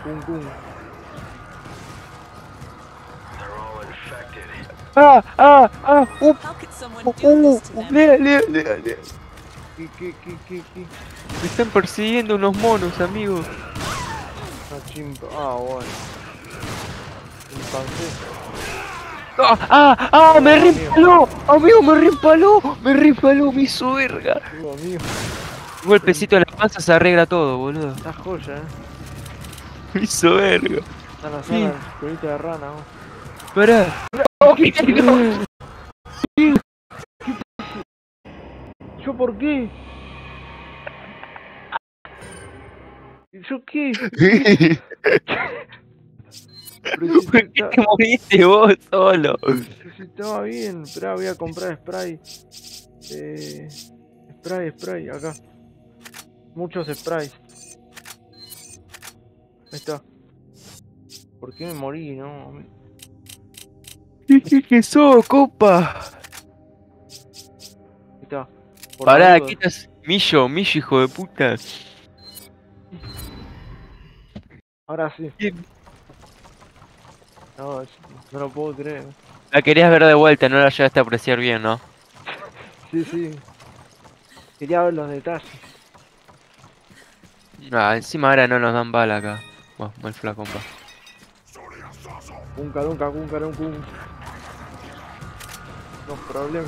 How could someone do this to them? Lea. ¿Qué? Me están persiguiendo unos monos, amigo. Una chimpa. Bueno. Un francés. Me reimpaló, amigo, me reimpaló, me hizo verga. Amigo. Un golpecito en la panza se arregla todo, boludo. Esta joya, Me hizo verga. Están las salas, culito de rana, vos. Pará. ¿Yo por qué? ¿Yo qué? Pero ¿Por qué te moriste vos solo? si estaba bien, esperá, voy a comprar spray. Spray, acá. Muchos sprays. Ahí está. ¿Por qué me morí, no? ¿Qué sos, compa? Ahí está. Por Pará, la duda. ¿qué estás? Millo, hijo de puta. Ahora sí. No lo puedo creer. La querías ver de vuelta, no la llegaste a apreciar bien, ¿no? Sí. Quería ver los detalles. Encima ahora no nos dan bala acá. Bueno, mal flaco, compa. Kunka. No problema.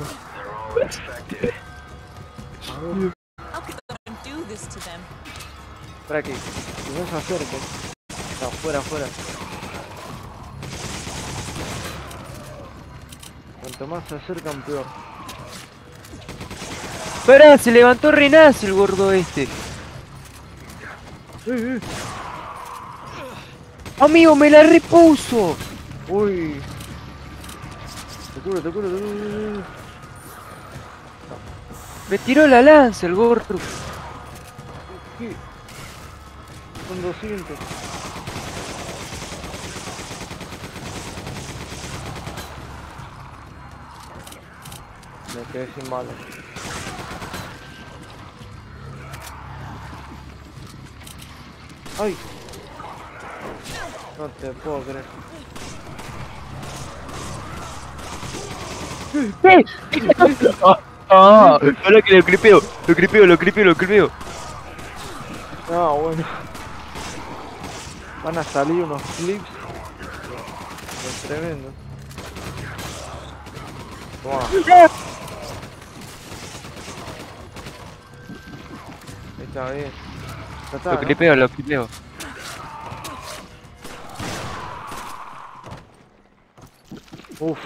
How could someone do this to them? Para que no se acerquen. No, fuera. Cuanto más se acercan, peor. Pará, se levantó Renace el gordo este. Amigo, me la repuso. Uy. Te curo. Me tiró la lanza el gordo. ¿Qué? Son 200. Me quedé sin balas. ¡Ay! No te puedo creer. Ahora que lo cripeo. Ah, bueno. Van a salir unos clips. Es tremendo. Toma. Ahí está bien. Ya está, Lo ¿no? clipeo, lo clipeo. Uf,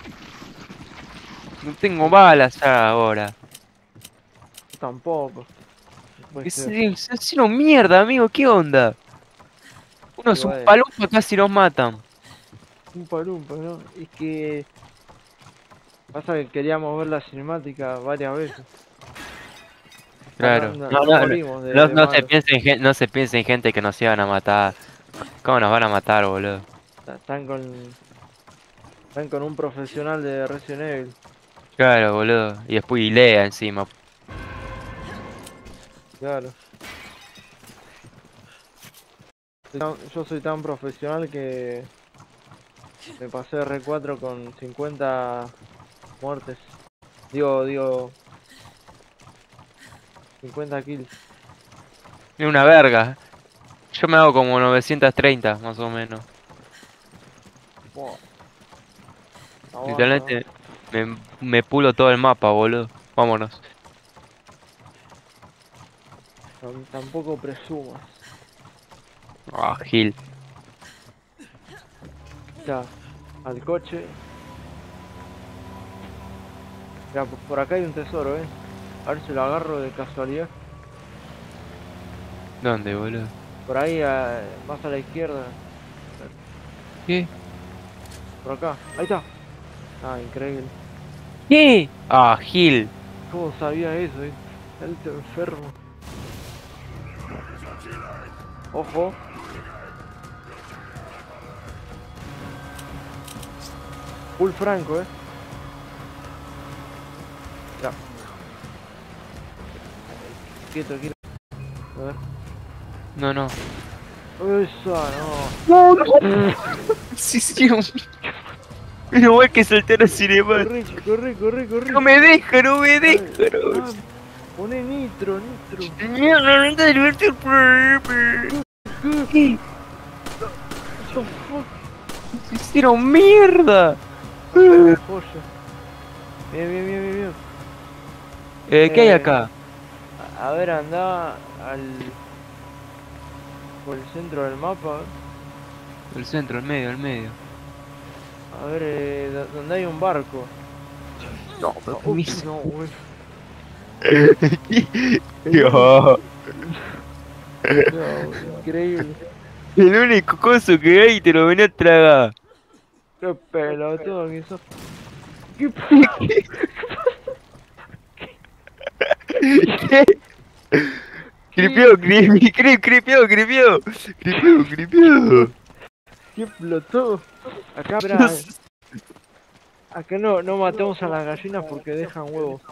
No tengo balas ahora. yo tampoco. No puede ser. Se hicieron mierda, amigo, ¿qué onda? Unos Igual, palumpa casi nos matan. un palumpa, ¿no? Es que pasa que queríamos ver la cinemática varias veces. Claro. No morimos de No se malos. piensa en no se piensa en gente que nos iban a matar. ¿Cómo nos van a matar, boludo? Están con un profesional de Resident Evil. Claro, boludo. Y después Ilea encima. Claro. Yo soy tan profesional que me pasé R4 con 50 muertes. Digo 50 kills. Es una verga. Yo me hago como 930, más o menos. Wow. Aguanta, Literalmente me pulo todo el mapa, boludo. Vámonos. tampoco presumas. Ah, Gil. Ya, al coche. Ya, por acá hay un tesoro, A ver si lo agarro de casualidad. ¿Dónde, boludo? Por ahí, más a la izquierda. ¿Qué? Por acá. Ahí está. Ah, increíble. ¿Qué? Ah, Gil. ¿Cómo sabía eso, Alto enfermo. Ojo. Full franco, Ya. Quieto, quieto. A ver. No. Esa, no. Sí, sí. Pero igual que soltar a Cineman. Corre. No me deja, no. Ah, poné nitro. ¿Qué? What the fuck? Se hicieron mierda. Joya. Bien. ¿Qué hay acá? A ver, anda por el centro del mapa. El centro, el medio. A ver, donde hay un barco. No, Ups, no, güey. Dios. No, increíble. El único coso que hay te lo venía a tragar. Qué pelotudo que sos. ¿Qué ¿Qué? Cripió. ¿Qué explotó? Acá, espera. Acá no matemos a las gallinas porque dejan huevos.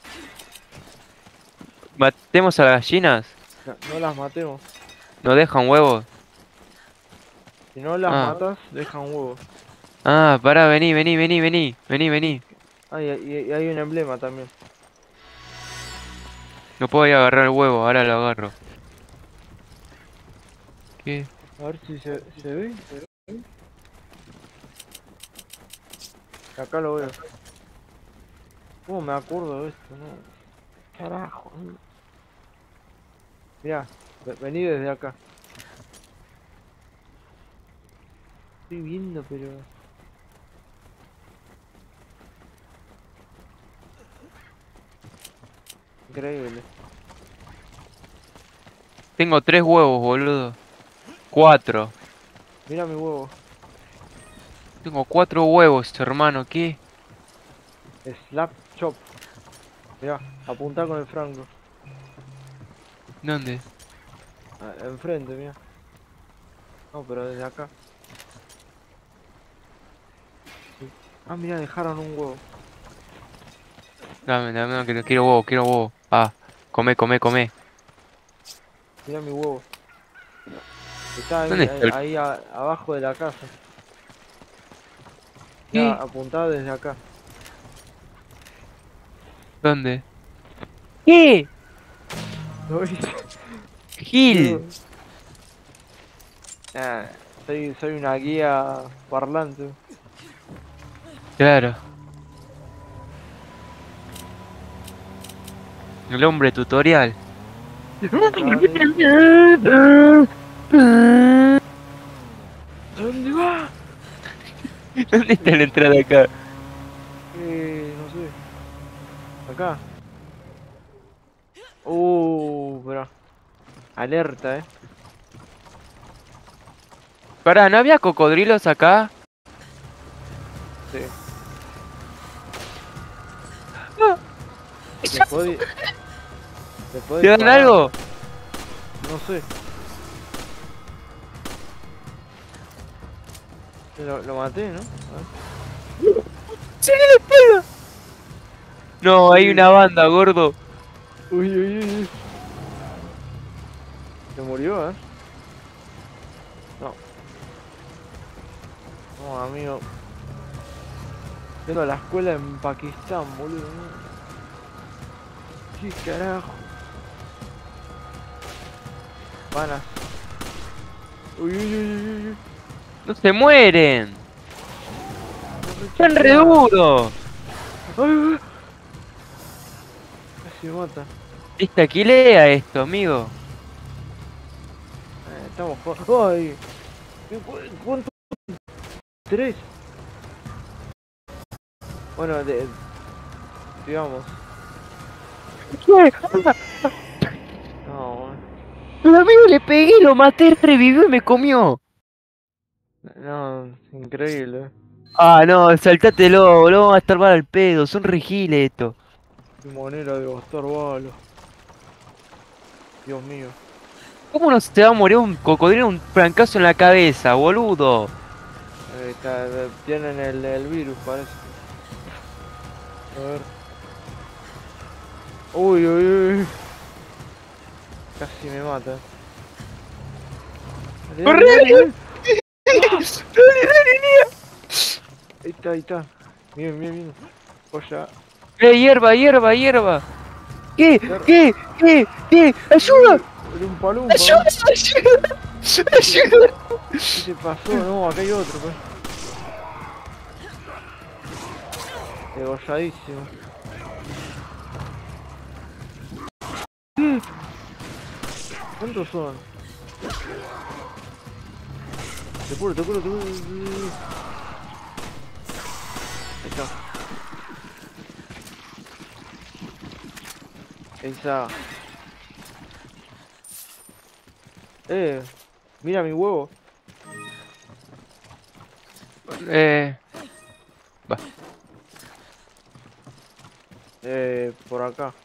Matemos a las gallinas. No las matemos. No dejan huevos. Si no las Ah. matas, dejan huevos. Ah, pará, vení. Ah, y hay un emblema también. No puedo ir a agarrar el huevo, ahora lo agarro. ¿Qué? A ver si se ve. Acá lo veo. ¿Cómo me acuerdo de esto? No. Carajo. Mirá, vení desde acá. Estoy viendo, pero... Increíble. Tengo 3 huevos, boludo. 4. Mira mi huevo. Tengo 4 huevos, hermano, ¿qué? Slap chop. Mirá, apuntá con el franco. ¿Dónde? Enfrente, mira. No, pero desde acá. Sí. Ah, mira, dejaron un huevo. Dame, que quiero huevo. Ah, come. Mira mi huevo. Está ¿Dónde está el- ahí abajo de la casa. ¿Qué? Ya, apuntá desde acá. ¿Dónde? ¿Qué? ¿Lo viste? Gil. Ah, Soy una guía parlante. Claro. El hombre tutorial. ¿Dónde va? ¿Dónde está la entrada acá? No sé. Acá. Bro. Alerta, Pará, ¿no había cocodrilos acá? Sí. Ah. ¿Le puedo ¿Te dan disparar? algo? No sé. Lo maté, ¿no? ¡Sí, le pega! No, hay una banda, gordo. Uy. Se murió, No. No, amigo. Yendo a la escuela en Pakistán, boludo. ¿Qué carajo? Vanas. Uy. No se mueren. Están re duros. Ay. Casi me mata. Viste, aquilea esto, amigo. Estamos jugando. ¡Ay! ¿Cuánto? 3. Bueno, digamos. ¿Qué? No, bueno. Pero amigo, le pegué, lo maté, revivió y me comió. No, increíble. Ah, no, saltátelo, lo vamos a estar mal al pedo, son regiles esto. Qué manera de gastar balas. Dios mío. ¿Cómo no se va a morir un cocodrilo un francazo en la cabeza, boludo? Tienen el virus, parece. A ver. Uy. Casi me mata. Dale, ¡Corre! dale. ¡Dale! Ahí está. Bien. Oya. ¡Hierba! ¿Qué? ¡Ayuda! Era un palumpa. ¡Ayuda! ¿Qué te pasó? No, acá hay otro, pues. Degolladísimo. ¿Cuántos son? Te curo. Ahí está. Esa. Mira mi huevo. Va. Por acá.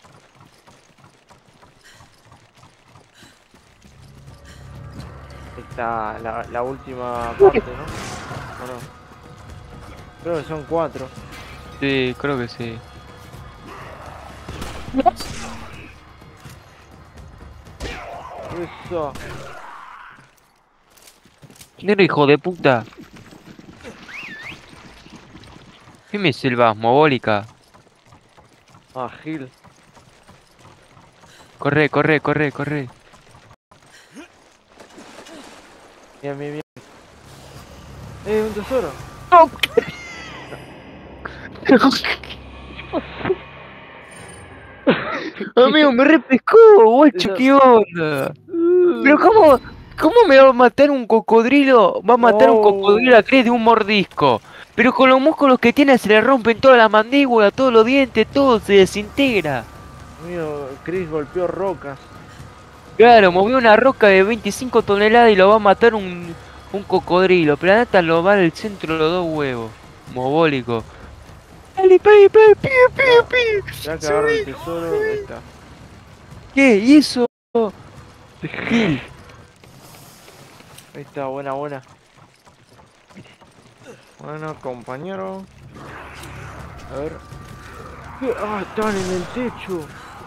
Está la última parte, ¿no? ¿O no? Creo que son 4. Sí, creo que sí. Eso. ¿Quién era, hijo de puta? ¿Qué me silbas, mogólica? Ah, Gil. Corre. Bien. Un tesoro. ¡No! Amigo, me repescó, guacho, ¿qué onda? Pero ¿cómo me va a matar un cocodrilo? Va a matar un cocodrilo a Chris de un mordisco. Pero con los músculos que tiene se le rompen toda la mandíbula, todos los dientes, todo se desintegra. Mío, Chris golpeó rocas. Claro, movió una roca de 25 toneladas y lo va a matar un cocodrilo. Pero la neta lo va al centro de los dos huevos. Mogólico. Dale, pi. Ya que agarro el tesoro, ahí está. ¿Qué? ¿Y eso? Gil. Ahí está, buena. Bueno, compañero. A ver. ¿Qué? Ah, están en el techo.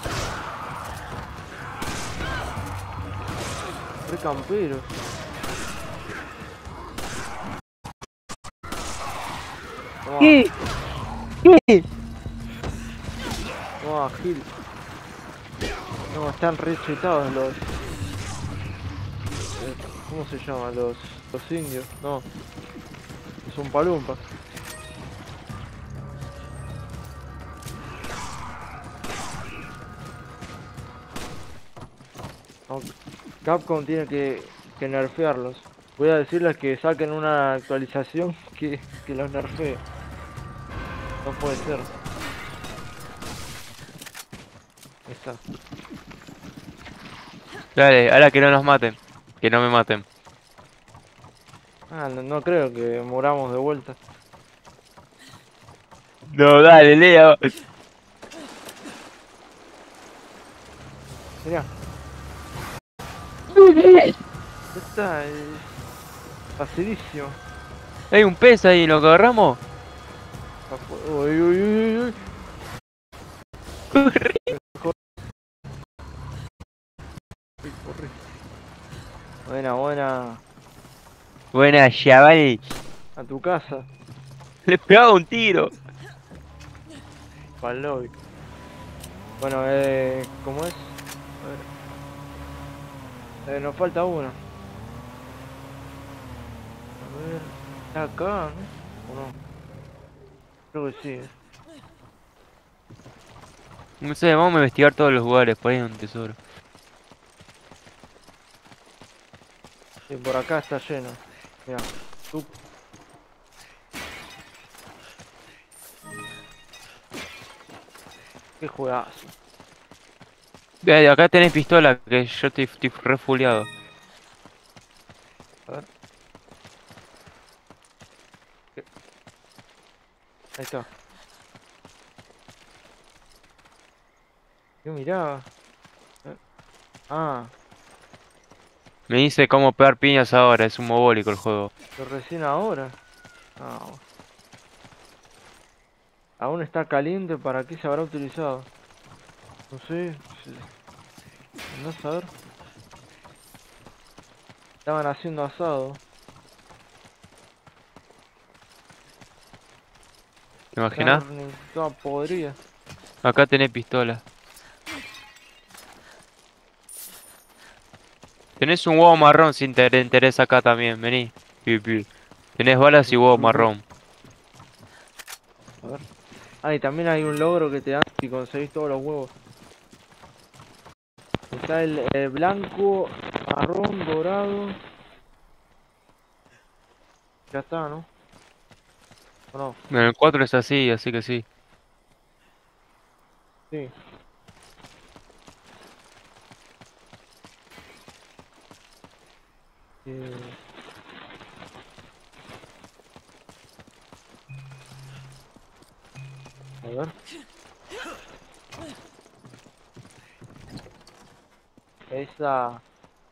Re camperos. Toma, ¿Qué? toma, Gil. No, están re chetados los. ¿Cómo se llaman? Los indios. No. Es un palumpa. No, Capcom tiene que nerfearlos. Voy a decirles que saquen una actualización que los nerfee. No puede ser. Ahí está. Dale, ahora que no nos maten. Que no me maten. Ah, no creo que moramos de vuelta. No, dale, Leo. Mirá. Está facilísimo. Hay un pez ahí, ¿lo que agarramos? Uy, uy, uy, uy. Corre. Corre. Buena. Buena, chaval. A tu casa. Le pegaba un tiro. Pa'l lobby. Bueno, ¿cómo es? A ver. Nos falta uno. A ver. Está acá, ¿no? ¿O no? Creo que sí. No sé, vamos a investigar todos los lugares. Por ahí hay un tesoro. Sí, por acá está lleno. Mira. Tú. Qué juegazo. Acá tenés pistola, que yo estoy re fuleado. A ver. Ahí está. Yo miraba. Ah, Me dice cómo pegar piñas ahora, es un mogólico el juego. pero recién ahora. Ah, bueno. Aún está caliente, ¿para qué se habrá utilizado? No sé. No a saber. Estaban haciendo asado. ¿Te imaginas? Carne toda podrida. Acá tenés pistola. Tenés un huevo marrón si te interesa acá también, vení. Tenés balas y huevo marrón. A ver. Ah, y también hay un logro que te dan si conseguís todos los huevos. Está el blanco, marrón, dorado. Ya está, ¿no? ¿O no? En el 4 es así, así que sí. Sí. A ver. Esa.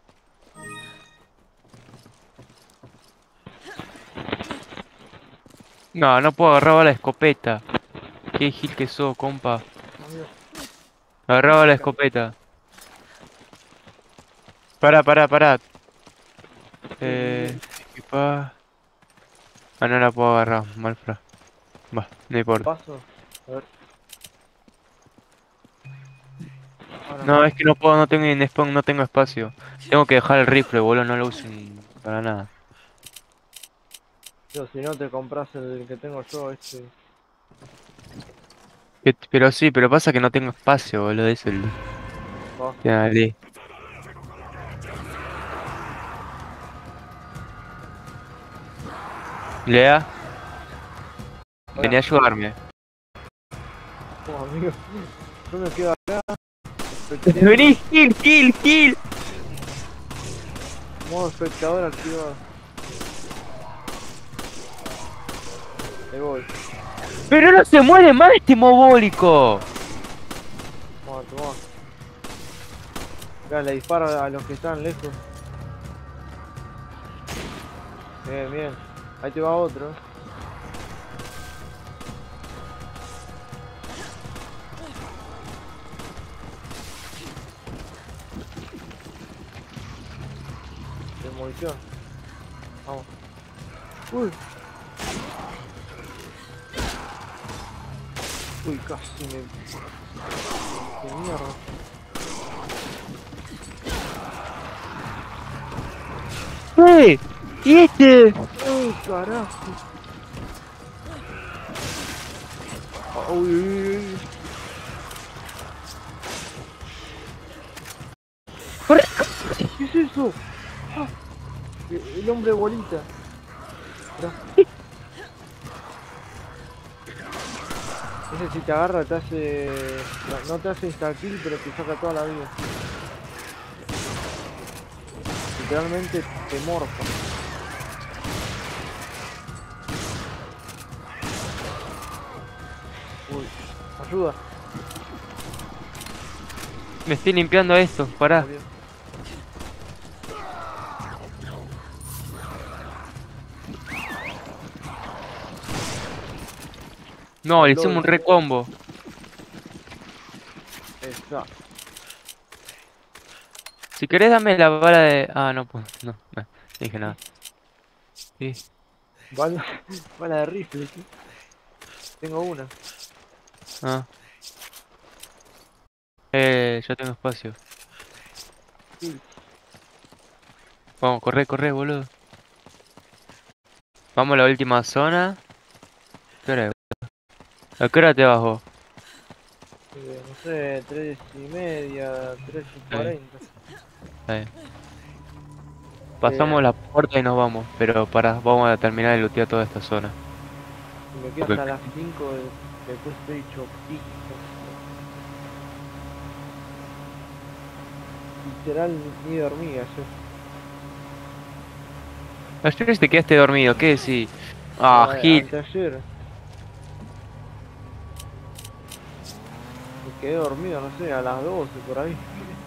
No, no puedo agarrar la escopeta. Qué gil que sos, compa. Agarraba la escopeta. Pará. Equipa. Ah, no la puedo agarrar, malfra. Va, no importa. Paso. A ver. Ahora No, es que no puedo, no tengo en spawn, no tengo espacio. Tengo que dejar el rifle, boludo, no lo uso para nada. Yo, si no te compras el que tengo yo, este. Pero sí, pero pasa que no tengo espacio, boludo, es el... Va. Dale. Lea, vení a ayudarme. Oh, amigo. Yo me quedo acá. Vení, kill. Modo espectador activado. Ahí voy. Pero no se muere más este mogólico. Toma. Mirá, le dispara a los que están lejos. Bien. Ahí te va otro. Demolición. Vamos. Uy, casi me... ¡Qué mierda! ¡Eh! ¿Y este? ¡Uy, carajo! Uy, uy, uy. ¡Corre! ¿Qué es eso? Ah, el hombre bolita. Mirá. Ese si te agarra te hace... No te hace insta-kill, pero te saca toda la vida. Literalmente te morfa. Uy, ayuda. Me estoy limpiando esto, pará. Murió. No, le hicimos un recombo. Esa. Si querés dame la bala de... Ah, no, pues, no dije nada. Sí. Bala, bala de rifle, ¿sí? Tengo una. Ah. Yo tengo espacio. Sí. Vamos, corre, boludo. Vamos a la última zona. ¿Qué hora es? ¿A qué hora te vas vos? No sé, 3:30, 3:40. Ahí. Pasamos la puerta y nos vamos, pero vamos a terminar de lootear toda esta zona. Y me quedo Ok. hasta las 5 después estoy hecho pico. Literal, ni dormía yo. Ayer te quedaste dormido, ¿qué decís? Ah, Gil. Anteayer. Me quedé dormido, no sé, a las 12 por ahí.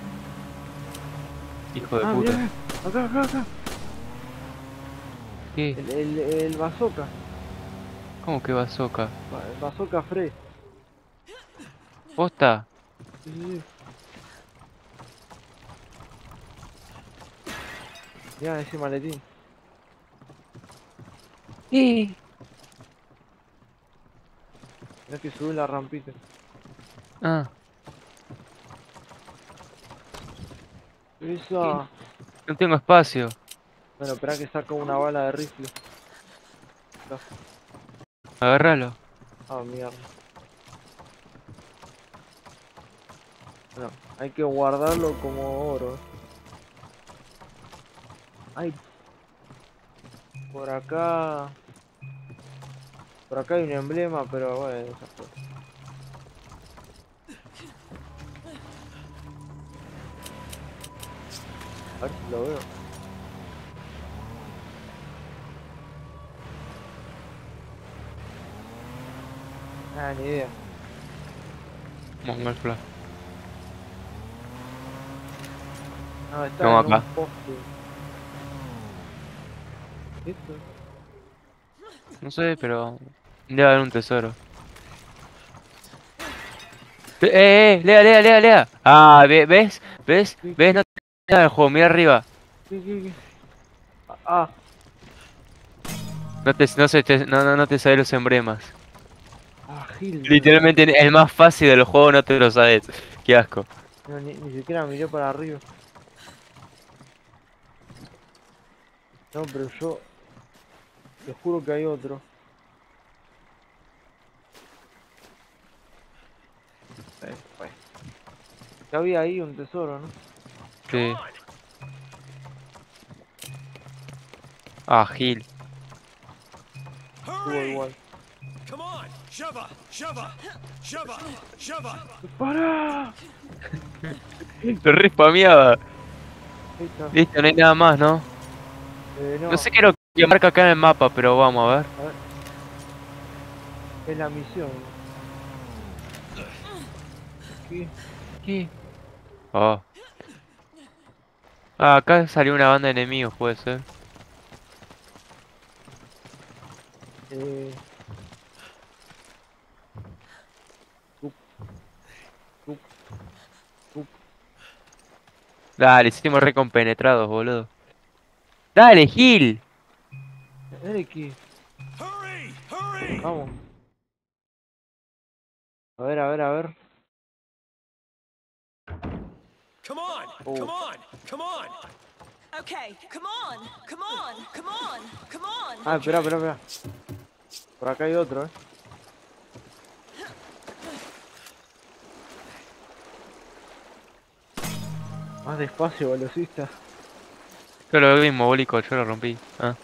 Hijo de Ah, puta. mirá, acá. ¿Qué? El bazooka. ¿Cómo que bazooka? El bazooka Frey. ¿Posta? Sí, sí. Mirá ese maletín. Sí. Mirá que sube la rampita. Ah, Esa. no tengo espacio. Bueno, espera que saco una bala de rifle. Acá. Agárralo. Ah, mierda. Bueno, hay que guardarlo como oro. Ay. Por acá. Por acá hay un emblema, pero bueno, esas cosas. A ver si lo veo. Ah, ni idea. Mongol Flash. No, está Vamos en acá. un poste. ¿Esto? No sé, pero debe haber un tesoro. Lea. Ah, ¿ves? ¿Ves? ¿Qué, ¿Ves? qué, No te nada del juego, mira arriba. qué? Ah, No te sabes los emblemas. Gil. Literalmente el más fácil del juego no te lo sabes. Qué asco. No, ni siquiera miré para arriba. No, pero yo te juro que hay otro. Pues. Ya había ahí un tesoro, ¿no? Sí. Ah, Gil. Estuvo igual. Come on! Shove ¡Para! Lo respameaba. Ahí está. Listo, no hay nada más, ¿no? No, No sé qué es lo que marca acá en el mapa, pero vamos a ver. a ver. Es la misión. ¿Qué? ¿Qué? Oh. Ah, acá salió una banda de enemigos, puede ser. Eh... Up, up, up. Dale, hicimos recompenetrados, boludo. Dale, Gil. ¿Qué? Hurry! Vamos. A ver. Come on! Oh. Come on! Okay, come on, come on, come on, come on. Ah, espera. Por acá hay otro, Más despacio, velocista. Yo lo mismo, bólico, yo lo rompí. Ah.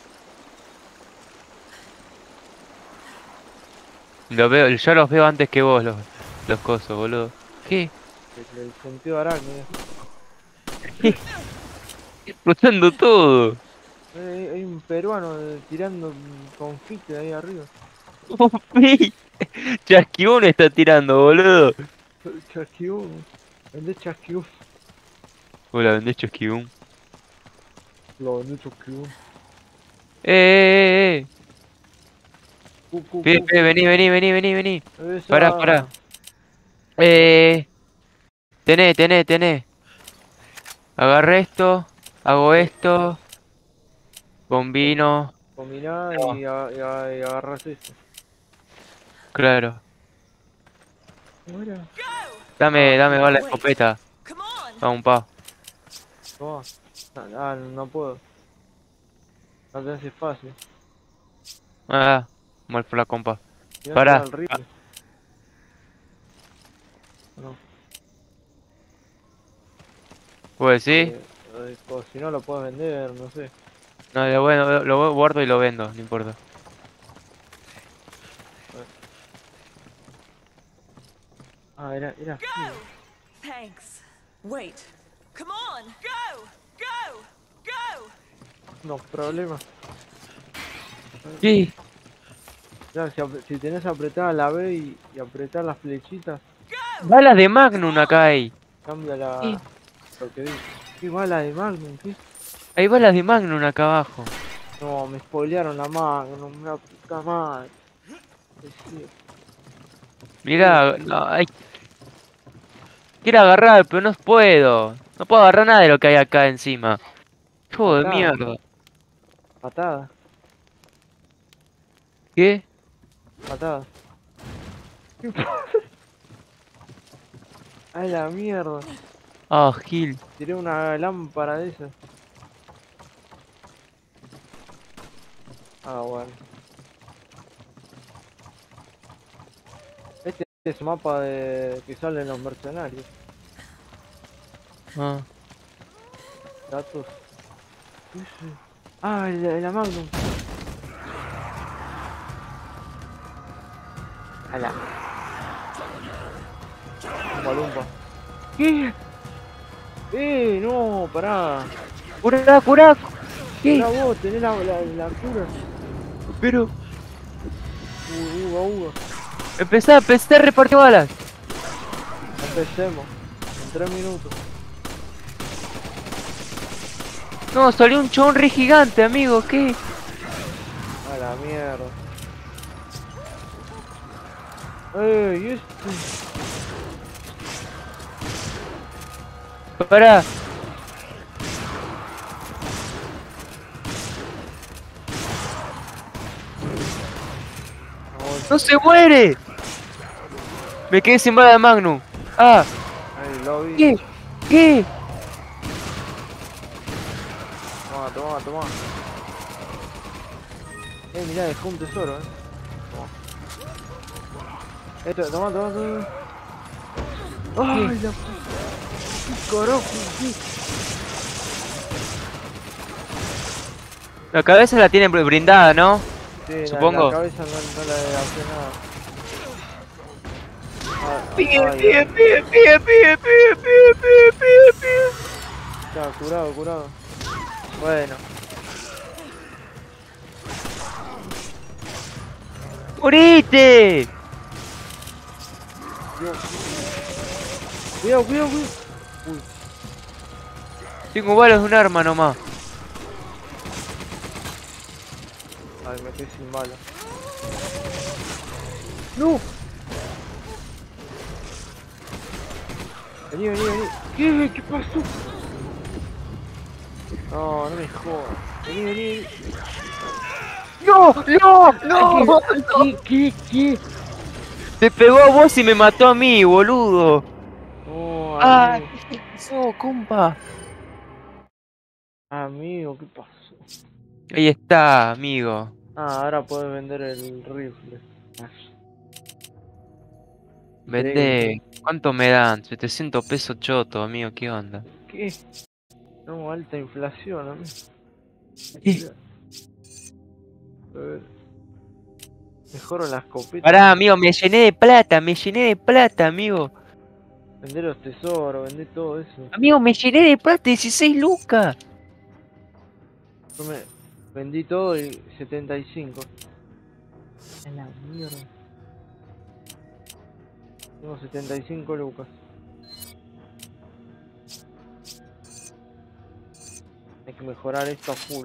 Yo los veo antes que vos, los cosos, boludo. ¿Qué? El sentido arácnido. Explotando todo. Hay un peruano tirando confite ahí arriba. Upi. Chasquibón está tirando, boludo. Chasquibum. Vendé chasquibum. Hola, vendés chasquibón. Lo vendé chasquibum. Eh. Cu. Vení. Esa. Pará. Tené. Agarré esto, hago esto, combino, Combiná No. y agarrás esto. claro. Mira. Dame bala de escopeta, Come on. vamos pa. Toma. No puedo. No tenés espacio. Ah, mal por la compa. Mirá, Pará. está el rifle. No. ¿Puedes decir? O si no lo puedes vender, no sé. No, lo guardo y lo vendo, no importa. Ah, era. Go. Thanks. Wait. Come on. Go. No, problema. ¿Qué? Ya, si tenés apretada la B y apretar las flechitas, Balas de Magnum acá hay. cambia Sí. lo que dice. ¿Qué bala de Magnum? ¿Qué? Hay balas de Magnum acá abajo. No, me spoilearon la Magnum, la puta madre. Sí. Mirá, no, quiero agarrar, pero no puedo. No puedo agarrar nada de lo que hay acá encima. Hijo de Acá. mierda. Patada. ¿Qué? Patada. Ay, la mierda. Ah, Gil. Tiré una lámpara de esas. Ah, bueno. Este es mapa de que salen los mercenarios. Ah. Datos. ¿Qué es eso? Ah, la Magnum. Ala. Lumpa. ¿Qué? No, pará. ¡Curá! ¿Qué? Pará vos, tenés la cura. Pero, Uga. empecé a repartir balas. Empecemos. En 3 minutos. No, salió un chabón re gigante, amigo, ¿qué? A la mierda. ¿Y este? Pará. ¡No se muere! Me quedé sin bala de Magnum. Ah, Ahí lo vi. ¿qué? Toma. Mirá, dejó un tesoro, Toma. Toma. ¡Ay, la puta! ¿Qué carajo? ¿Qué? La cabeza la tienen brindada, ¿no? Sí, Supongo. La cabeza no le hace nada. Pie. Está curado. Bueno. ¡Morite! Cuidado. Tengo balas de un arma nomás. Ay, me quedé sin bala. ¡No! Vení. ¿Qué pasó? No me jodas. Vení. ¡No! ¿Qué? Te pegó a vos y me mató a mí, boludo. No, ¡Ah! amigo. ¿Qué pasó, compa? Amigo, ¿qué pasó? Ahí está, amigo. Ah, ahora puedes vender el rifle. Ah, Vende. ¿Cuánto me dan? 700 pesos choto, amigo, ¿qué onda? ¿qué? No, alta inflación, amigo. ¿Qué? A ver. Mejoro la escopeta. Pará, amigo, me llené de plata, amigo. Vender los tesoros, vender todo eso. Amigo, me llené de plata, 16 lucas. Yo me vendí todo y 75. A la mierda. Tengo 75 lucas. Hay que mejorar esto a full.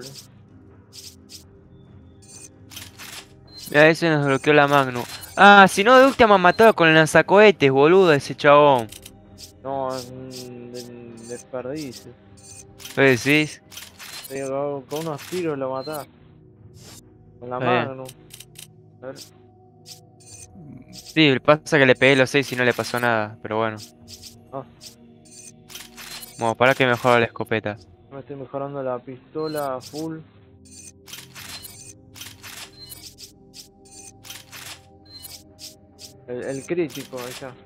Mira, ese nos bloqueó la Magnum. Ah, si no, de última matado con el lanzacohetes, boludo, ese chabón. No, es un desperdicio. ¿Qué decís? Con unos tiros lo matás. Con la Está bien. mano. A ver. Sí, pasa que le pegué los 6 y no le pasó nada, pero bueno. Ah, Bueno, para que mejora la escopeta. me estoy mejorando la pistola a full. El crítico, ahí está.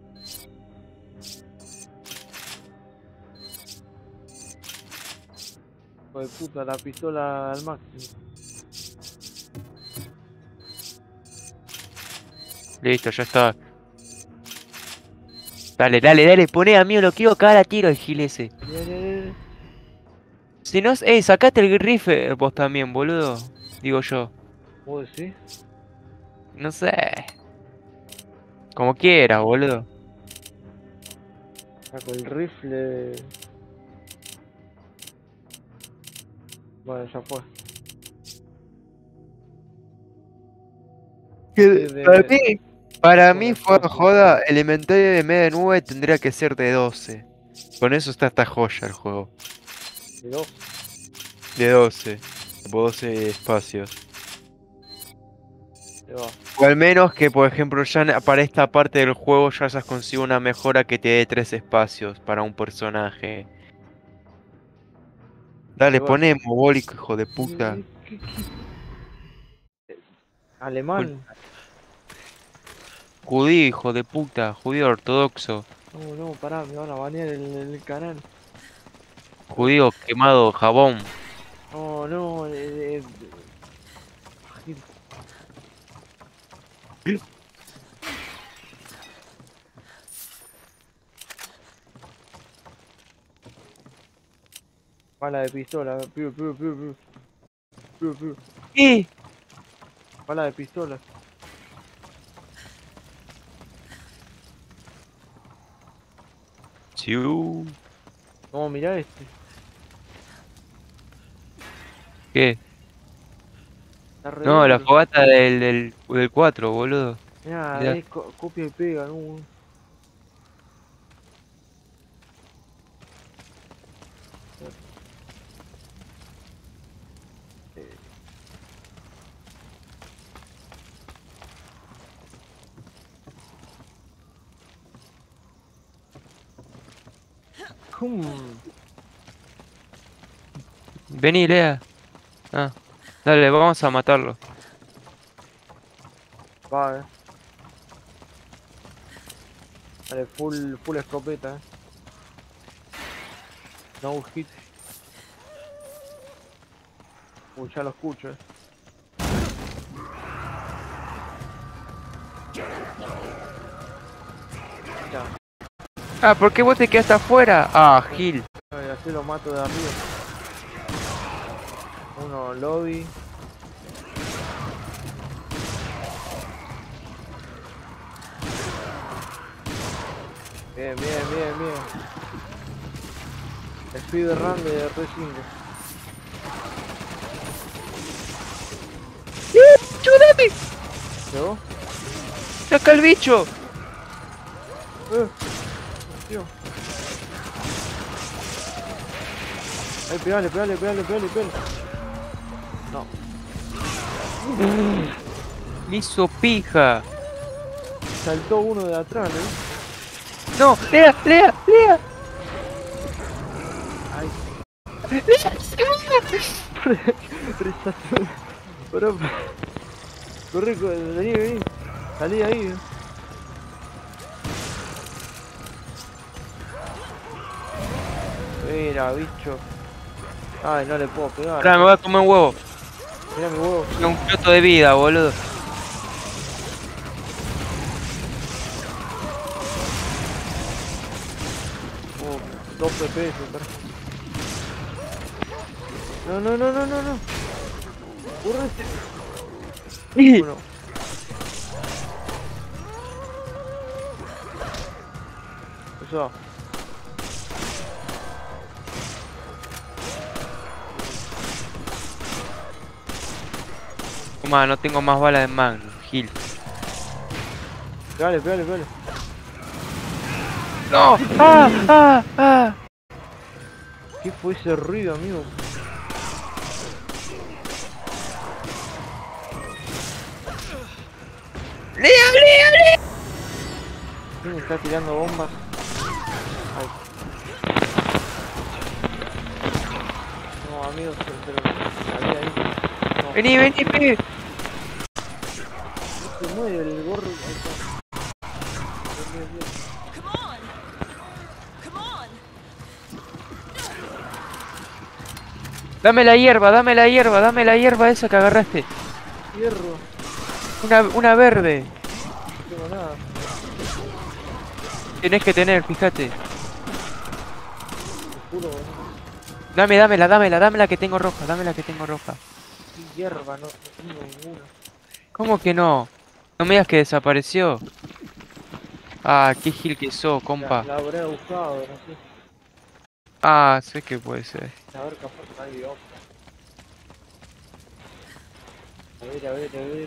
Hijo de puta, la pistola al máximo. Listo, ya está. Dale, dale, dale, poné, amigo, lo quiero cagar a tiro el gil ese. Bien. Si no, sacate el rifle vos también, boludo. Digo yo. ¿Vos decís? No sé. Como quieras, boludo. Saco el rifle. Bueno, ya fue. Para mí, fuera joda, el inventario de media nube tendría que ser de 12. Con eso está esta joya el juego. De dos. De 12. Tipo 12 espacios. Ahí va. O al menos que, por ejemplo, ya para esta parte del juego ya hayas conseguido una mejora que te dé 3 espacios para un personaje. Dale, Ahí va. poné mogólico, hijo de puta. Alemán. Judío, hijo de puta. Judío ortodoxo. No, pará, me van a banear el canal. Judío quemado, jabón. No. Bala de pistola. Piu. ¿Qué? Bala de pistola. Chiu. No, mirá este. ¿Qué? Está re No, la duro. fogata del 4, boludo. Mirá, Mirá. es copia y pega, no. Vení, Lea. Ah, dale, vamos a matarlo. Va, Vale, full escopeta, No hit. Uy, ya lo escucho, Ya, Ah, ¿por qué vos te quedaste afuera? Ah, Gil. así lo mato de arriba. Uno lobby. Bien. Speedrun de R5. ¡Ayúdame! ¿Llegó? ¡Saca el bicho! Tío. Ay, pegale. No. Me hizo pija. Saltó uno de atrás, No, Lea. Ay. ¡Lea! Pará. Corre, vení. Salí de ahí. Mira, bicho. Ay, no le puedo pegar. Ahora me voy a comer un huevo. Mira mi huevo. Tengo un choto de vida, boludo. Oh, 2 FPS, pará. No. Correte. Uno. Eso. Toma, no tengo más balas de Magnum, Gil. Pegale. ¡No! ¡Ah! ¿Qué fue ese ruido, amigo? ¡Leo! ¿Quién está tirando bombas? Ay. No, amigos, pero salí ahí. No. Vení, pibe. Se mueve el gorro. Ahí está. Bien. Come on! Dame la hierba esa que agarraste. Hierro. Una verde. No tengo nada. Tenés que tener, fíjate. Te juro. Dame la que tengo roja, Qué hierba, no tengo ninguna. ¿Cómo que no? No me digas que desapareció. Ah, qué gil que sos, compa. La habré buscado, no sé. Ah, sé que puede ser. A ver, capaz hay otra. A ver.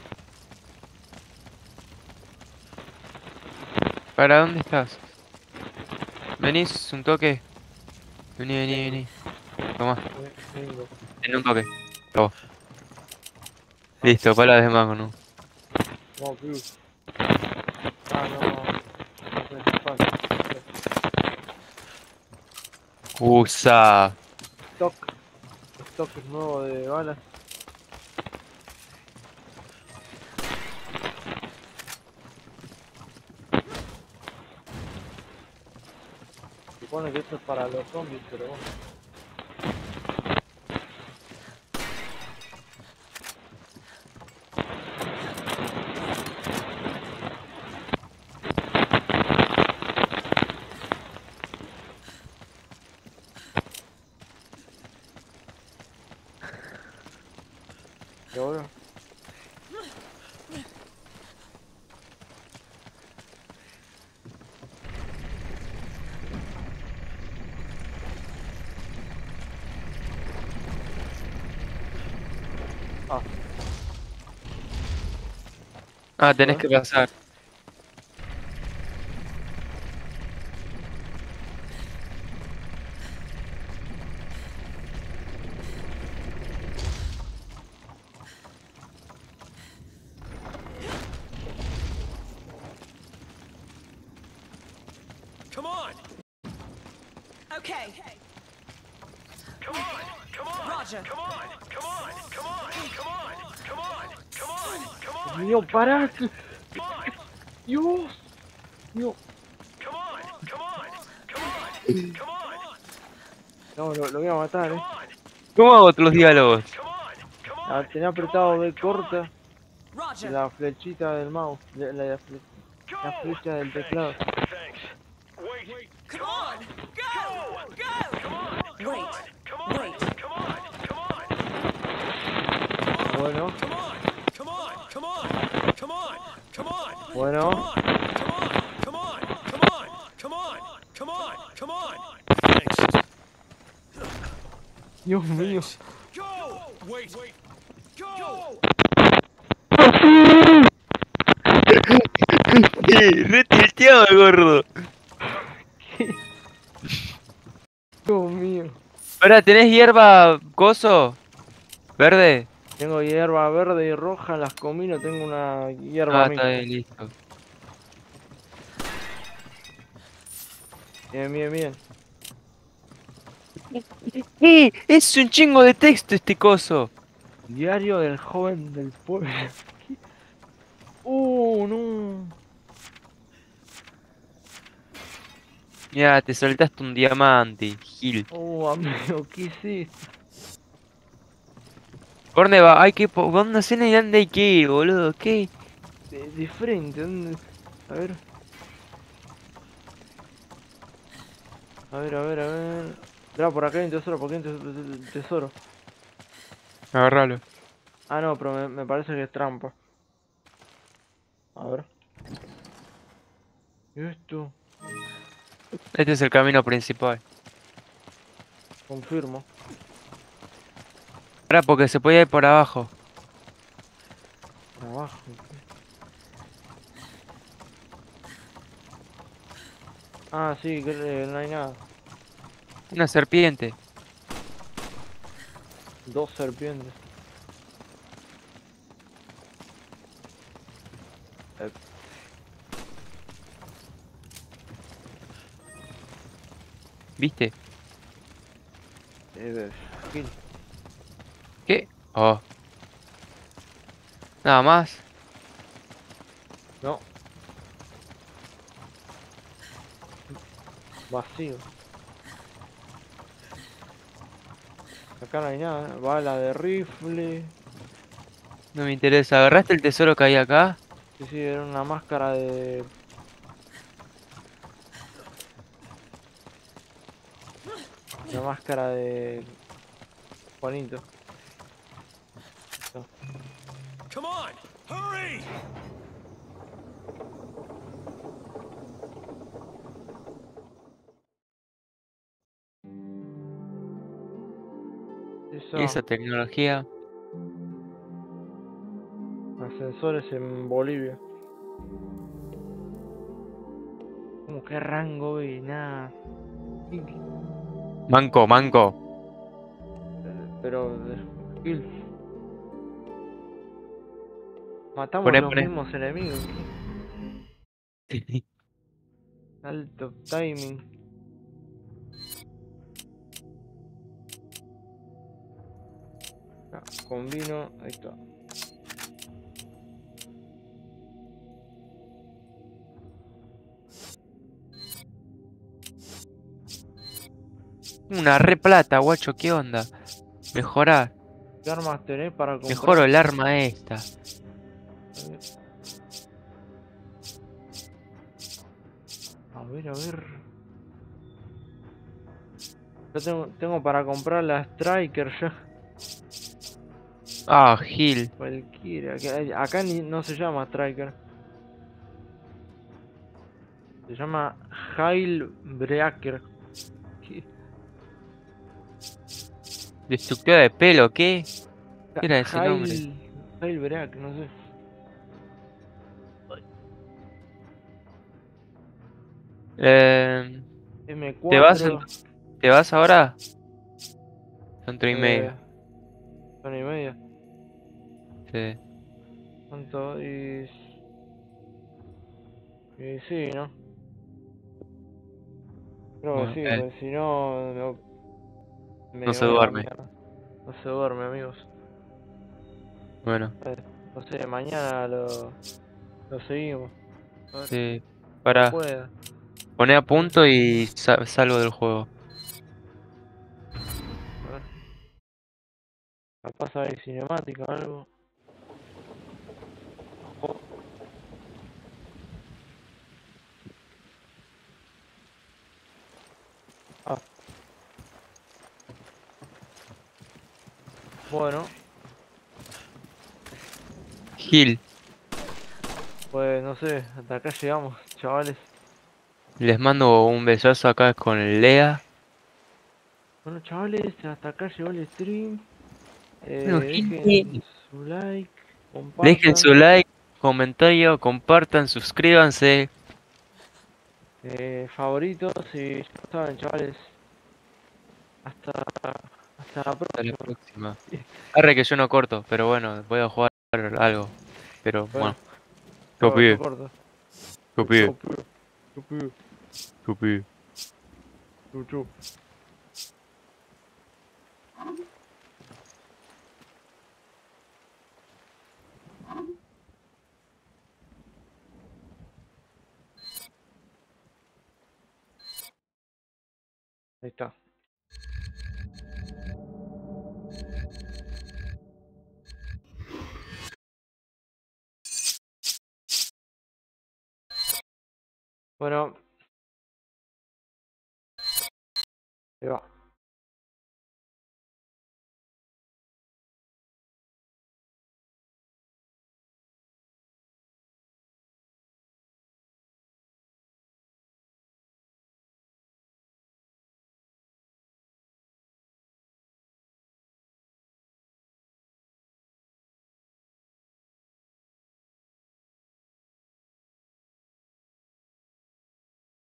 ¿Para dónde estás? ¿Venís un toque? Vení. Toma, Vengo. en un toque. Toma. Listo, palas de Magnum. No, plus. No. Falta. Usa. Stock nuevo de balas. Supone que esto es para los zombies, pero bueno. ¿Y ahora? Ah, tenés que pasar. Come on! Okay. Come on! Roger. Come on! Mío, pará. Dios. No, lo voy a matar, ¿Cómo hago otros diálogos? Tenía apretado B corta Roger. la flechita del mouse, la flecha del teclado. Come on! Go! Wait. Bueno, Dios mío. Re tilteado, gordo. Dios mío. Ahora, ¿tenés hierba coso? ¿Verde? Tengo hierba verde y roja, las comí, no tengo una hierba Ah, mixta. está bien, listo. Bien. ¡Eh! Es un chingo de texto este coso. Diario del joven del pueblo. ¿Qué? No. Mira, te saltaste un diamante, Gil. Amigo, ¿qué hiciste? ¿Por dónde va? Hay que... No sé ni dónde hay que ir, boludo. ¿Qué? De frente, ¿dónde? A ver. A ver, a ver, a ver. Mirá, por acá hay un tesoro, por aquí hay un tesoro. Agarralo. Ah, no, pero me parece que es trampa. A ver. ¿Y esto? Este es el camino principal. Confirmo. Ahora porque se puede ir por abajo. Abajo. Ah, sí, que no hay nada. Una serpiente. Dos serpientes. Eh, ¿Viste? Gil. ¿Qué? Oh. Nada más. No. Vacío. Acá no hay nada. Bala de rifle. No me interesa. ¿Agarraste el tesoro que hay acá? Sí, sí, era una máscara de... Una máscara de... Juanito. Come on, hurry! Eso. Esa tecnología. Ascensores en Bolivia. Como que rango y nada. Manco, manco. Pero... Gil. Matamos Poné, los poné. mismos enemigos. Alto timing. Ah, combino, ahí está. Una re plata, guacho, ¿qué onda? Mejorar. ¿Qué armas tenés para comprar? Mejoro el arma esta. A ver, a ver. Yo tengo para comprar la Striker ya. Ah, Gil. Cualquiera. Acá no se llama Striker. Se llama Heilbreaker. ¿Qué? Destructora de pelo, ¿qué? ¿Qué era ese nombre? Heilbreak, no sé. Eh, M4. ¿Te vas ahora? Son 3:30. Son y media. Sí. ¿Cuánto? Y sí, ¿no? Creo que Bueno, sí, porque si no, me no se voy a la duerme. mierda. No se duerme, amigos. Bueno, No sé, mañana lo seguimos. A ver, sí. cuando Para, pueda. poné a punto y salgo del juego. A ver. Capaz hay cinemática o algo. Oh, ah, bueno, Gil, pues no sé, hasta acá llegamos, chavales. les mando un besazo acá con el Lea. Bueno, chavales, hasta acá llegó el stream. Bueno, Dejen gente, su like, dejen su compartan. like, comentario, compartan, suscríbanse. Favoritos y ya saben, chavales. Hasta, hasta la Hasta la próxima. próxima. Arre que yo no corto, pero bueno, voy a jugar algo. Pero Bueno, bueno, yo yo pibe, corto. yo pibe, Yo pido, yo pibe. yo. Ahí está. Bueno. Ahí va.